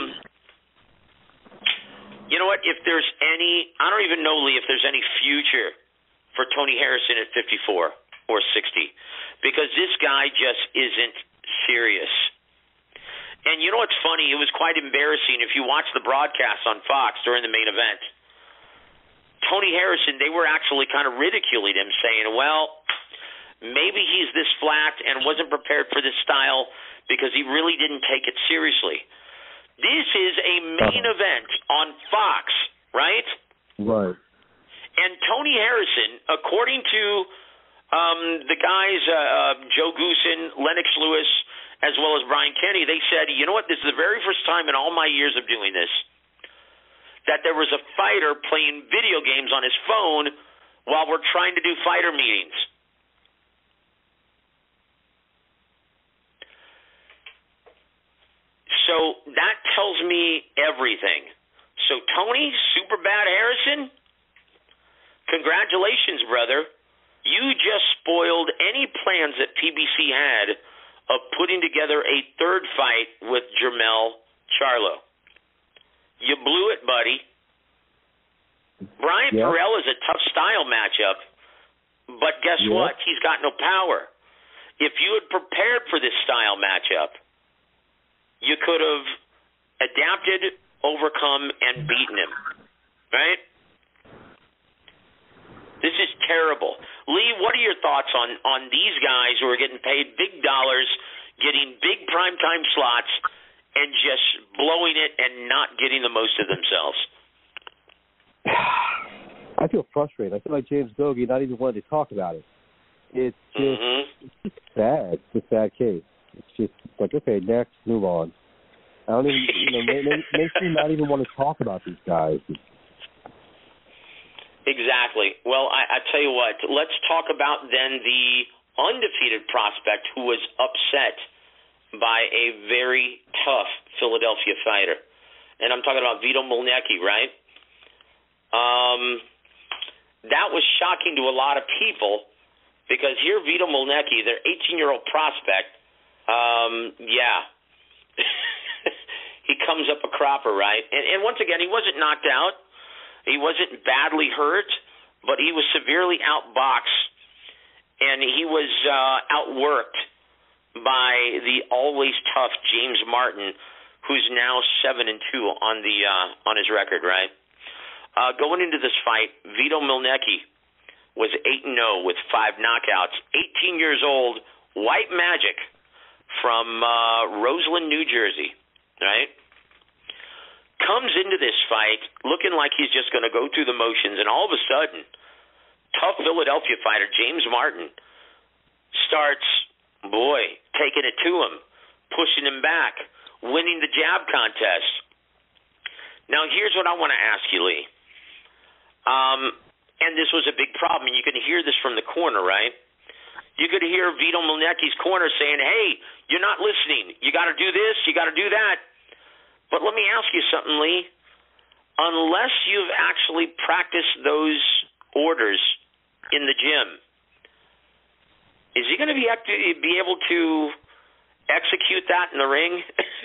you know what? If there's any, I don't even know, Lee, if there's any future for Tony Harrison at fifty-four or sixty, because this guy just isn't serious. And you know what's funny? It was quite embarrassing if you watch the broadcast on Fox during the main event. Tony Harrison, they were actually kind of ridiculing him, saying, well, maybe he's this flat and wasn't prepared for this style because he really didn't take it seriously. This is a main event on Fox, right? Right. And Tony Harrison, according to Um, the guys, uh, uh, Joe Goosen, Lennox Lewis, as well as Brian Kenny, they said, you know what, this is the very first time in all my years of doing this that there was a fighter playing video games on his phone while we're trying to do fighter meetings. So that tells me everything. So Tony, Super Bad Harrison, congratulations, brother. You just spoiled any plans that P B C had of putting together a third fight with Jermell Charlo. You blew it, buddy. Brian yeah. Perel is a tough style matchup, but guess yeah. what? He's got no power. If you had prepared for this style matchup, you could have adapted, overcome, and beaten him, right? This is terrible. Lee, what are your thoughts on, on these guys who are getting paid big dollars, getting big primetime slots, and just blowing it and not getting the most of themselves? I feel frustrated. I feel like James Doge not even wanted to talk about it. It's just, mm-hmm. it's just sad. It's a sad case. It's just like, okay, next, move on. I don't even, you know, makes me not even want to talk about these guys. Exactly. Well, I, I tell you what, let's talk about then the undefeated prospect who was upset by a very tough Philadelphia fighter. And I'm talking about Vito Mulnecki, right? Um, that was shocking to a lot of people because here Vito Mulnecki, their eighteen-year-old prospect, um, yeah, he comes up a cropper, right? And, and once again, he wasn't knocked out. He wasn't badly hurt, but he was severely outboxed, and he was uh, outworked by the always tough James Martin, who's now seven and two on the uh, on his record. Right, uh, going into this fight, Vito Mulnecki was eight and zero with five knockouts. eighteen years old, white magic from uh, Roseland, New Jersey. Right. Comes into this fight looking like he's just going to go through the motions, and all of a sudden, tough Philadelphia fighter James Martin starts, boy, taking it to him, pushing him back, winning the jab contest. Now, here's what I want to ask you, Lee. Um, and this was a big problem, and you can hear this from the corner, right? You could hear Vito Mulnecki's corner saying, hey, you're not listening. You got to do this. You got to do that. But let me ask you something, Lee. Unless you've actually practiced those orders in the gym, is he going to be be able to execute that in the ring?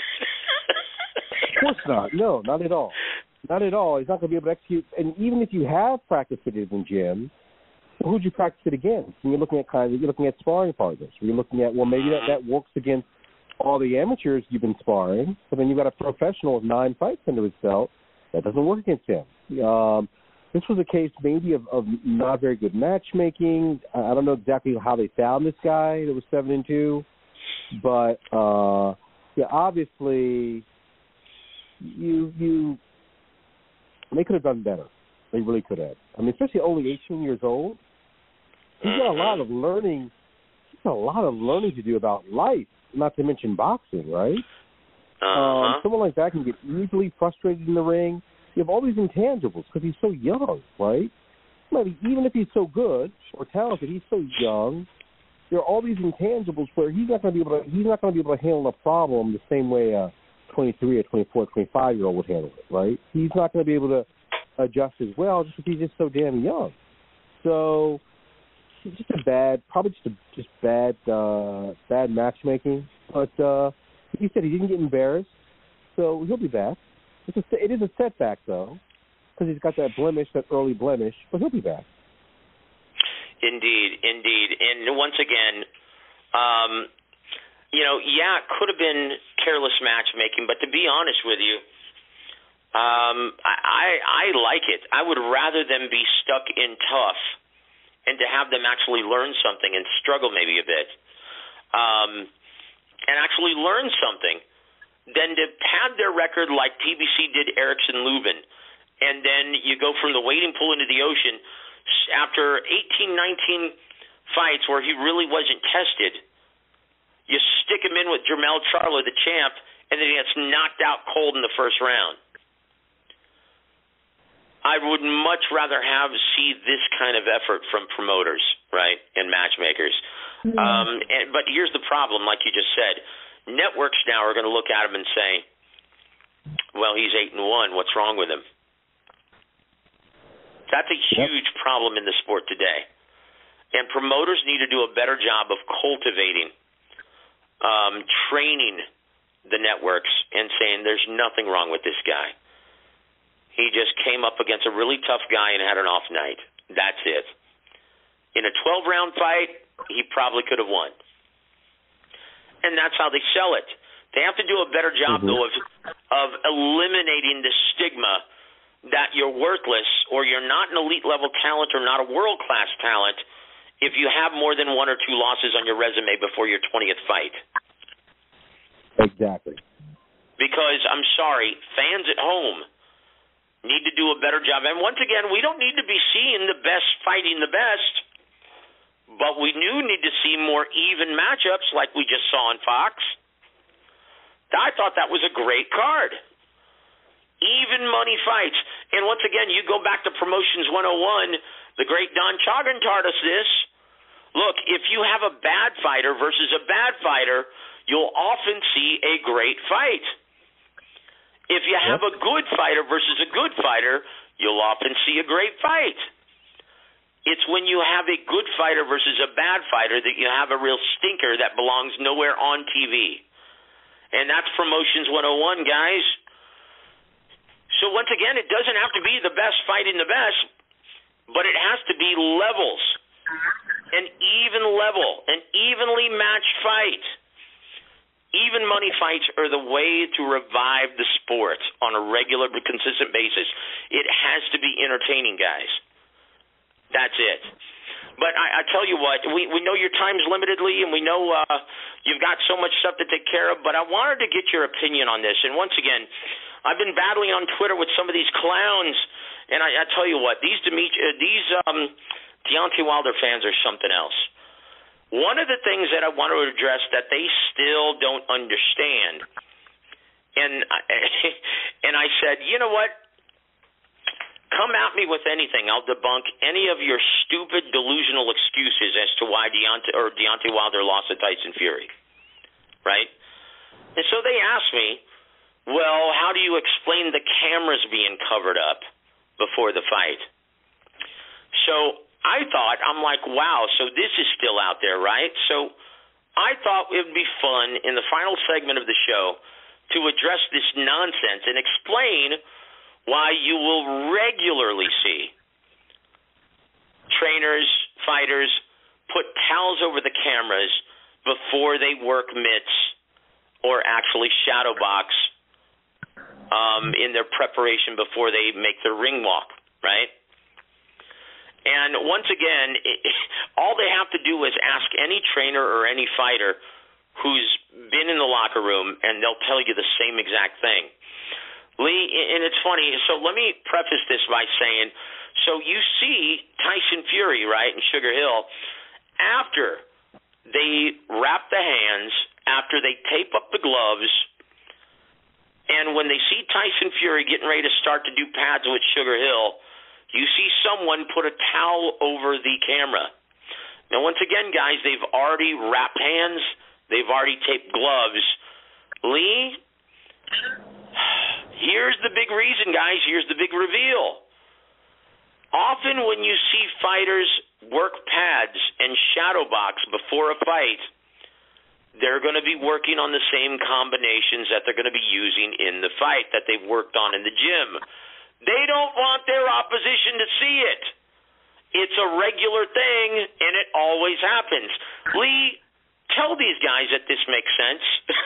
Of course not. No, not at all. Not at all. He's not going to be able to execute. And even if you have practiced it in the gym, who'd you practice it against? When you're looking at kind of, you're looking at sparring partners. You're looking at, well, maybe that, that works against all the amateurs you've been sparring, but then you've got a professional with nine fights under his belt. That doesn't work against him. Um, this was a case maybe of, of not very good matchmaking. I don't know exactly how they found this guy that was seven and two, but uh, yeah, obviously you you they could have done better. They really could have. I mean, especially only eighteen years old. He's got a lot of learning. He's got a lot of learning to do about life. Not to mention boxing, right? Uh-huh. Um, someone like that can get easily frustrated in the ring. You have all these intangibles because he's so young, right? Maybe even if he's so good or talented, he's so young. There are all these intangibles where he's not going to be able to. He's not going to be able to handle a problem the same way a twenty-three or twenty-four, twenty-five year old would handle it, right? He's not going to be able to adjust as well just because he's just so damn young. So. It's just a bad, probably just a just bad, uh, bad matchmaking. But uh, like you said, he didn't get embarrassed, so he'll be back. It's a, it is a setback though, because he's got that blemish, that early blemish. But he'll be back. Indeed, indeed, and once again, um, you know, yeah, it could have been careless matchmaking, but to be honest with you, um, I, I I like it. I would rather them be stuck in tough. And to have them actually learn something and struggle maybe a bit, um, and actually learn something, than to pad their record like P B C did Erickson Lubin, and then you go from the wading pool into the ocean after eighteen, nineteen fights where he really wasn't tested. You stick him in with Jermell Charlo, the champ, and then he gets knocked out cold in the first round. I would much rather have see this kind of effort from promoters, right, and matchmakers. Mm-hmm. Um, and, but here's the problem, like you just said. Networks now are going to look at him and say, well, he's eight and one. What's wrong with him? That's a huge yep. problem in the sport today. And promoters need to do a better job of cultivating, um, training the networks and saying there's nothing wrong with this guy. He just came up against a really tough guy and had an off night. That's it. In a twelve-round fight, he probably could have won. And that's how they sell it. They have to do a better job, mm-hmm. though, of, of eliminating the stigma that you're worthless or you're not an elite-level talent or not a world-class talent if you have more than one or two losses on your resume before your twentieth fight. Exactly. Because, I'm sorry, fans at home need to do a better job. And once again, we don't need to be seeing the best fighting the best, but we do need to see more even matchups like we just saw on Fox. I thought that was a great card. Even money fights. And once again, you go back to Promotions one oh one, the great Don Choggin taught us this. Look, if you have a bad fighter versus a bad fighter, you'll often see a great fight. If you have yep. a good fighter versus a good fighter, you'll often see a great fight. It's when you have a good fighter versus a bad fighter that you have a real stinker that belongs nowhere on T V. And that's Promotions one oh one, guys. So once again, it doesn't have to be the best fighting the best, but it has to be levels. An even level, an evenly matched fight. Even money fights are the way to revive the sport on a regular but consistent basis. It has to be entertaining, guys. That's it. But I, I tell you what, we, we know your time's limitedly, and we know uh, you've got so much stuff to take care of, but I wanted to get your opinion on this. And once again, I've been battling on Twitter with some of these clowns, and I, I tell you what, these, Demet- uh, these um, Deontay Wilder fans are something else. One of the things that I want to address that they still don't understand, and I, and I said, you know what? Come at me with anything. I'll debunk any of your stupid delusional excuses as to why Deontay or Deontay Wilder lost to Tyson Fury, right? And so they asked me, well, how do you explain the cameras being covered up before the fight? So I thought, I'm like, wow, so this is still out there, right? So I thought it would be fun in the final segment of the show to address this nonsense and explain why you will regularly see trainers, fighters, put towels over the cameras before they work mitts or actually shadow box um, in their preparation before they make their ring walk, right? And once again, it, all they have to do is ask any trainer or any fighter who's been in the locker room, and they'll tell you the same exact thing. Lee, and it's funny, so let me preface this by saying, so you see Tyson Fury, right, in Sugar Hill, after they wrap the hands, after they tape up the gloves, and when they see Tyson Fury getting ready to start to do pads with Sugar Hill, you see someone put a towel over the camera. Now, once again, guys, they've already wrapped hands. They've already taped gloves. Lee, here's the big reason, guys. Here's the big reveal. Often when you see fighters work pads and shadow box before a fight, they're going to be working on the same combinations that they're going to be using in the fight that they've worked on in the gym. They don't want their opposition to see it. It's a regular thing, and it always happens. Lee, tell these guys that this makes sense.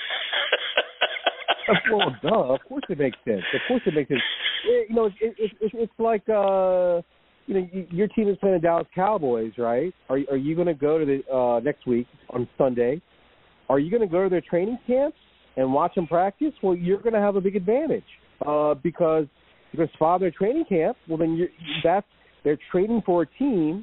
Well, duh. Of course it makes sense. Of course it makes sense. It, you know, it, it, it, it's like, uh, you know, your team is playing the Dallas Cowboys, right? Are, are you going to go to the uh, next week on Sunday? Are you going to go to their training camps and watch them practice? Well, you're going to have a big advantage uh, because – Because follow their training camp, well, then you're, that's they're training for a team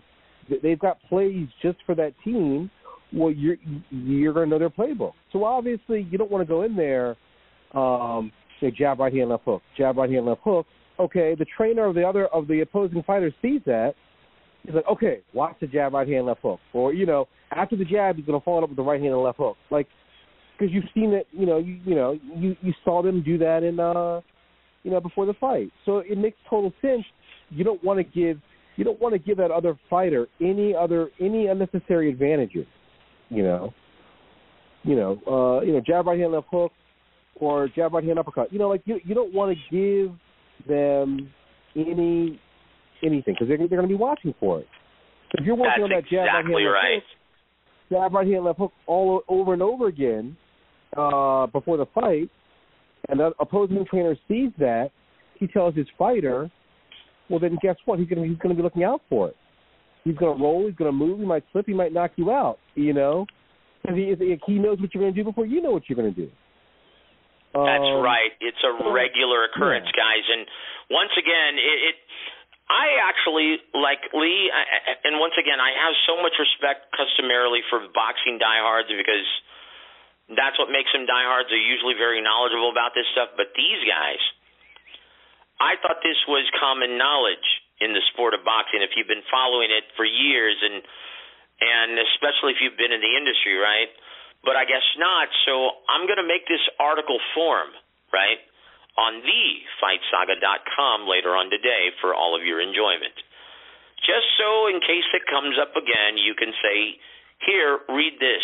they've got plays just for that team. Well, you're you're going to know their playbook. So obviously, you don't want to go in there, um, say jab, right hand, left hook, jab, right hand, left hook. Okay, the trainer of the other of the opposing fighter sees that. He's like, okay, watch the jab, right hand, left hook, or you know, after the jab, he's going to follow it up with the right hand and left hook, like because you've seen it. You know, you you know, you you saw them do that in uh, you know, before the fight. So it makes total sense. You don't want to give you don't want to give that other fighter any other any unnecessary advantages. You know, you know, uh, you know, jab, right hand, left hook, or jab, right hand, uppercut. You know, like you, you don't want to give them any anything because they're, they're going to be watching for it. So if you're working That's on that jab, exactly right hand, right. left hook, jab, right hand, left hook, all over and over again uh, before the fight, and the opposing trainer sees that, he tells his fighter, well, then guess what? He's going to he's going to be looking out for it. He's going to roll. He's going to move. He might slip. He might knock you out, you know. Because he, he knows what you're going to do before you know what you're going to do. Um, That's right. It's a regular occurrence, yeah. guys. And once again, it, it I actually, like Lee, I, and once again, I have so much respect customarily for boxing diehards because that's what makes them diehards. They're usually very knowledgeable about this stuff. But these guys, I thought this was common knowledge in the sport of boxing if you've been following it for years, and and especially if you've been in the industry, right? But I guess not, so I'm going to make this article form, right, on the fight saga dot com later on today for all of your enjoyment. Just so in case it comes up again, you can say, here, read this.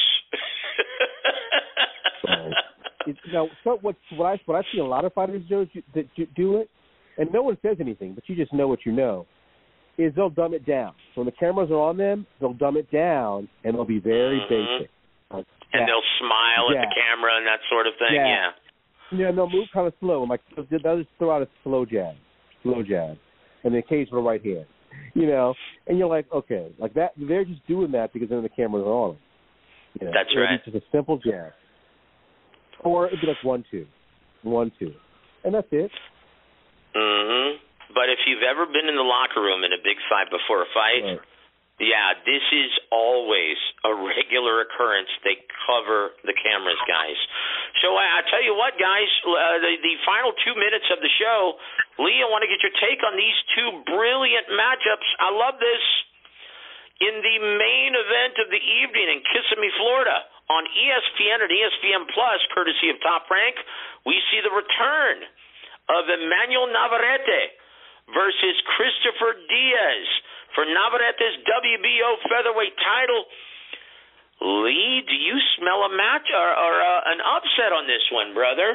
It's, you know, so what, what, I, what I see a lot of fighters do, that do it, and no one says anything, but you just know what you know, is they'll dumb it down. So when the cameras are on them, they'll dumb it down, and they'll be very mm-hmm. basic. Like, and yeah. they'll smile yeah. at the camera and that sort of thing, yeah. yeah. Yeah, they'll move kind of slow. Like, they'll just throw out a slow jab, slow jab, and then occasional right hand. You know, and you're like, okay, like that. They're just doing that because then the cameras are on them. You know? That's It'll right. Be just a simple jab. Or it'd be like one, two, one, two, and that's it. Mm-hmm. But if you've ever been in the locker room in a big fight before a fight, right. yeah, this is always a regular occurrence. They cover the cameras, guys. So I, I tell you what, guys, uh, the, the final two minutes of the show, Lee, I want to get your take on these two brilliant matchups. I love this. In the main event of the evening in Kissimmee, Florida, on E S P N and E S P N Plus, courtesy of Top Rank, we see the return of Emmanuel Navarrete versus Christopher Diaz for Navarrete's W B O featherweight title. Lee, do you smell a match or, or uh, an upset on this one, brother?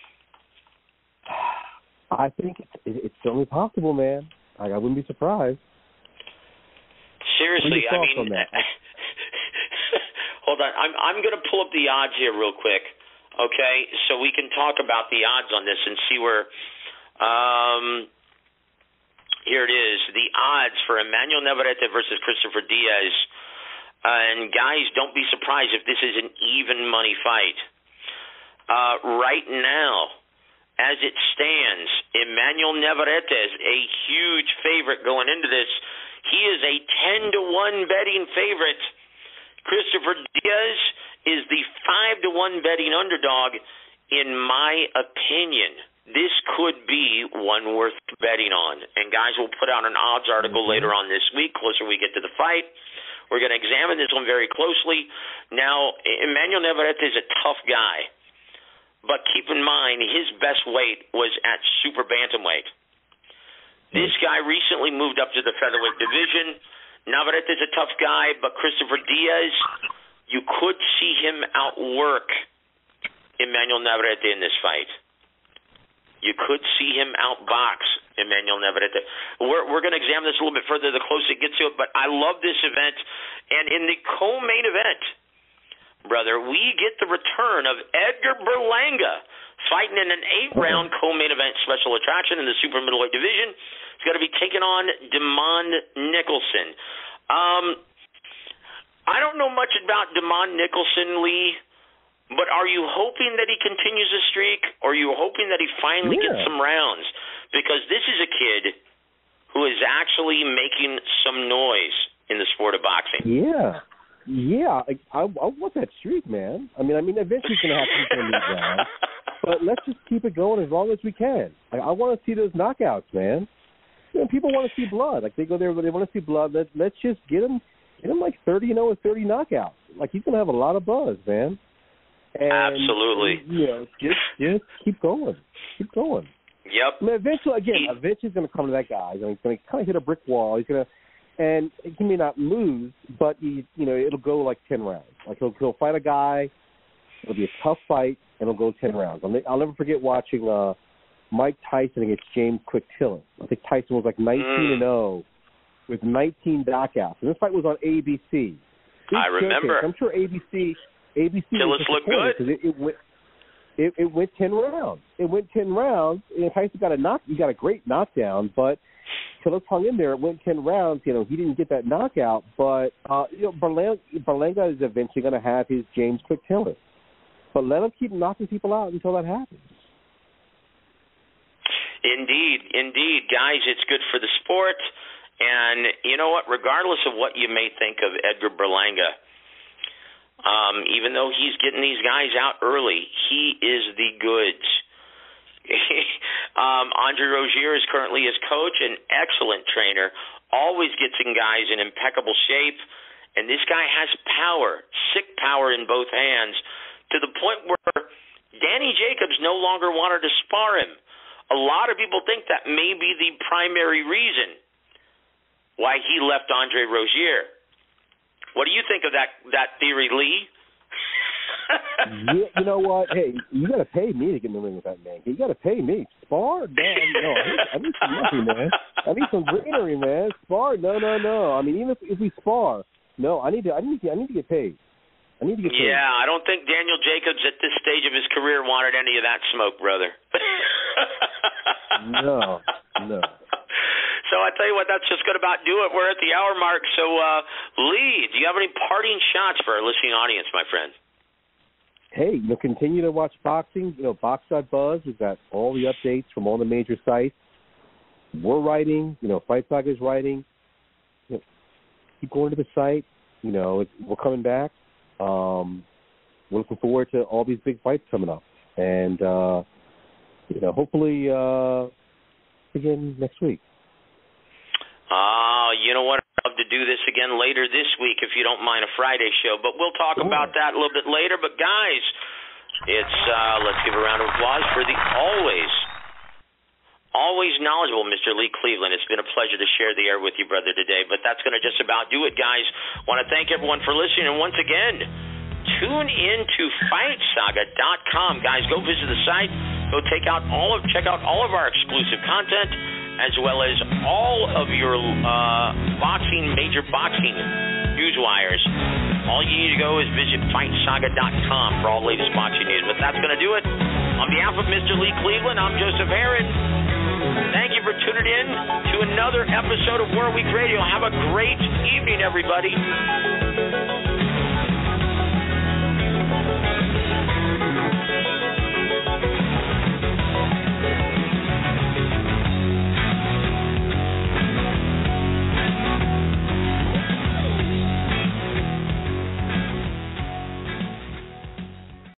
I think it's, it's certainly possible, man. I, I wouldn't be surprised. Seriously, I mean, hold on. I'm I'm going to pull up the odds here real quick, okay? So we can talk about the odds on this and see where. Um, here it is: the odds for Emmanuel Navarrete versus Christopher Diaz. Uh, and guys, don't be surprised if this is an even money fight. Uh, right now, as it stands, Emmanuel Navarrete is a huge favorite going into this. He is a ten to one betting favorite. Christopher Diaz is the five to one betting underdog. In my opinion, this could be one worth betting on. And guys, we'll put out an odds article mm-hmm. later on this week, closer we get to the fight. We're going to examine this one very closely. Now, Emmanuel Navarrete is a tough guy, but keep in mind his best weight was at super bantamweight. This guy recently moved up to the featherweight division. Navarrete is a tough guy, but Christopher Diaz, you could see him outwork Emmanuel Navarrete in this fight. You could see him outbox Emmanuel Navarrete. We're, we're going to examine this a little bit further the closer it gets to it, but I love this event. And in the co-main event, brother, we get the return of Edgar Berlanga fighting in an eight-round co-main event special attraction in the super middleweight division. He's going to be taking on Demond Nicholson. Um, I don't know much about Demond Nicholson, Lee, but are you hoping that he continues the streak, or are you hoping that he finally yeah. gets some rounds? Because this is a kid who is actually making some noise in the sport of boxing. Yeah. Yeah, I, I, I want that streak, man. I mean, I mean, eventually it's going to have people in these rounds, but let's just keep it going as long as we can. I, I want to see those knockouts, man. You know, people want to see blood. Like, they go there, but they want to see blood. Let, let's just get him, get him like thirty and oh with thirty knockouts. Like, he's going to have a lot of buzz, man. And, Absolutely. You know, just, just keep going. Keep going. Yep. I mean, eventually, again, he, eventually he's going to come to that guy. He's going to kind of hit a brick wall. He's going to, and he may not lose, but he, you know, it'll go like ten rounds. Like he'll he'll fight a guy. It'll be a tough fight, and it'll go ten rounds. I'll, I'll never forget watching uh, Mike Tyson against James Quick Tiller. I think Tyson was like nineteen and oh with nineteen knockouts, and this fight was on A B C. I remember. I'm sure A B C A B C Tillis looked good because it, it went it, it went ten rounds. It went ten rounds, and Tyson got a knock. He got a great knockdown, but Tillis hung in there. It went ten rounds. You know, he didn't get that knockout, but uh, you know, Berlanga, Berlanga is eventually going to have his James Quick Tiller. But let him keep knocking people out until that happens. Indeed, indeed, guys, it's good for the sport. And you know what? Regardless of what you may think of Edgar Berlanga, um, even though he's getting these guys out early, he is the goods. um, Andre Rozier is currently his coach, an excellent trainer, always gets in guys in impeccable shape, and this guy has power, sick power in both hands, to the point where Danny Jacobs no longer wanted to spar him. A lot of people think that may be the primary reason why he left Andre Rozier. What do you think of that, that theory, Lee? Yeah, you know what? Hey, you got to pay me to get in the ring with that man. You got to pay me. Spar? No, no. I need, I need some money, man. I need some greenery, man. Spar? No, no, no. I mean, even if, if we spar, no. I need to. I need to. I need to get paid. I need to get paid. Yeah, I don't think Daniel Jacobs at this stage of his career wanted any of that smoke, brother. no, no. So I tell you what, that's just going to about do it. We're at the hour mark. So, uh, Lee, do you have any parting shots for our listening audience, my friend? Hey, you know, continue to watch boxing. You know, Box dot Buzz. We've got all the updates from all the major sites. We're writing. You know, Fight Saga's writing. You know, keep going to the site. You know, it's, we're coming back. Um, we're looking forward to all these big fights coming up, and uh, you know, hopefully uh, again next week. Uh, you know what? I'd love to do this again later this week if you don't mind a Friday show, but we'll talk sure. about that a little bit later. But guys, it's uh, let's give a round of applause for the always, always knowledgeable Mister Lee Cleveland. It's been a pleasure to share the air with you, brother, today. But that's going to just about do it, guys. Want to thank everyone for listening, and once again, tune in to fight saga dot com, guys. Go visit the site. Go take out all of check out all of our exclusive content, as well as all of your uh, boxing, major boxing news wires. All you need to go is visit fight saga dot com for all the latest boxing news. But that's going to do it. On behalf of Mister Lee Cleveland, I'm Joseph Herron. Thank you for tuning in to another episode of War Week Radio. Have a great evening, everybody.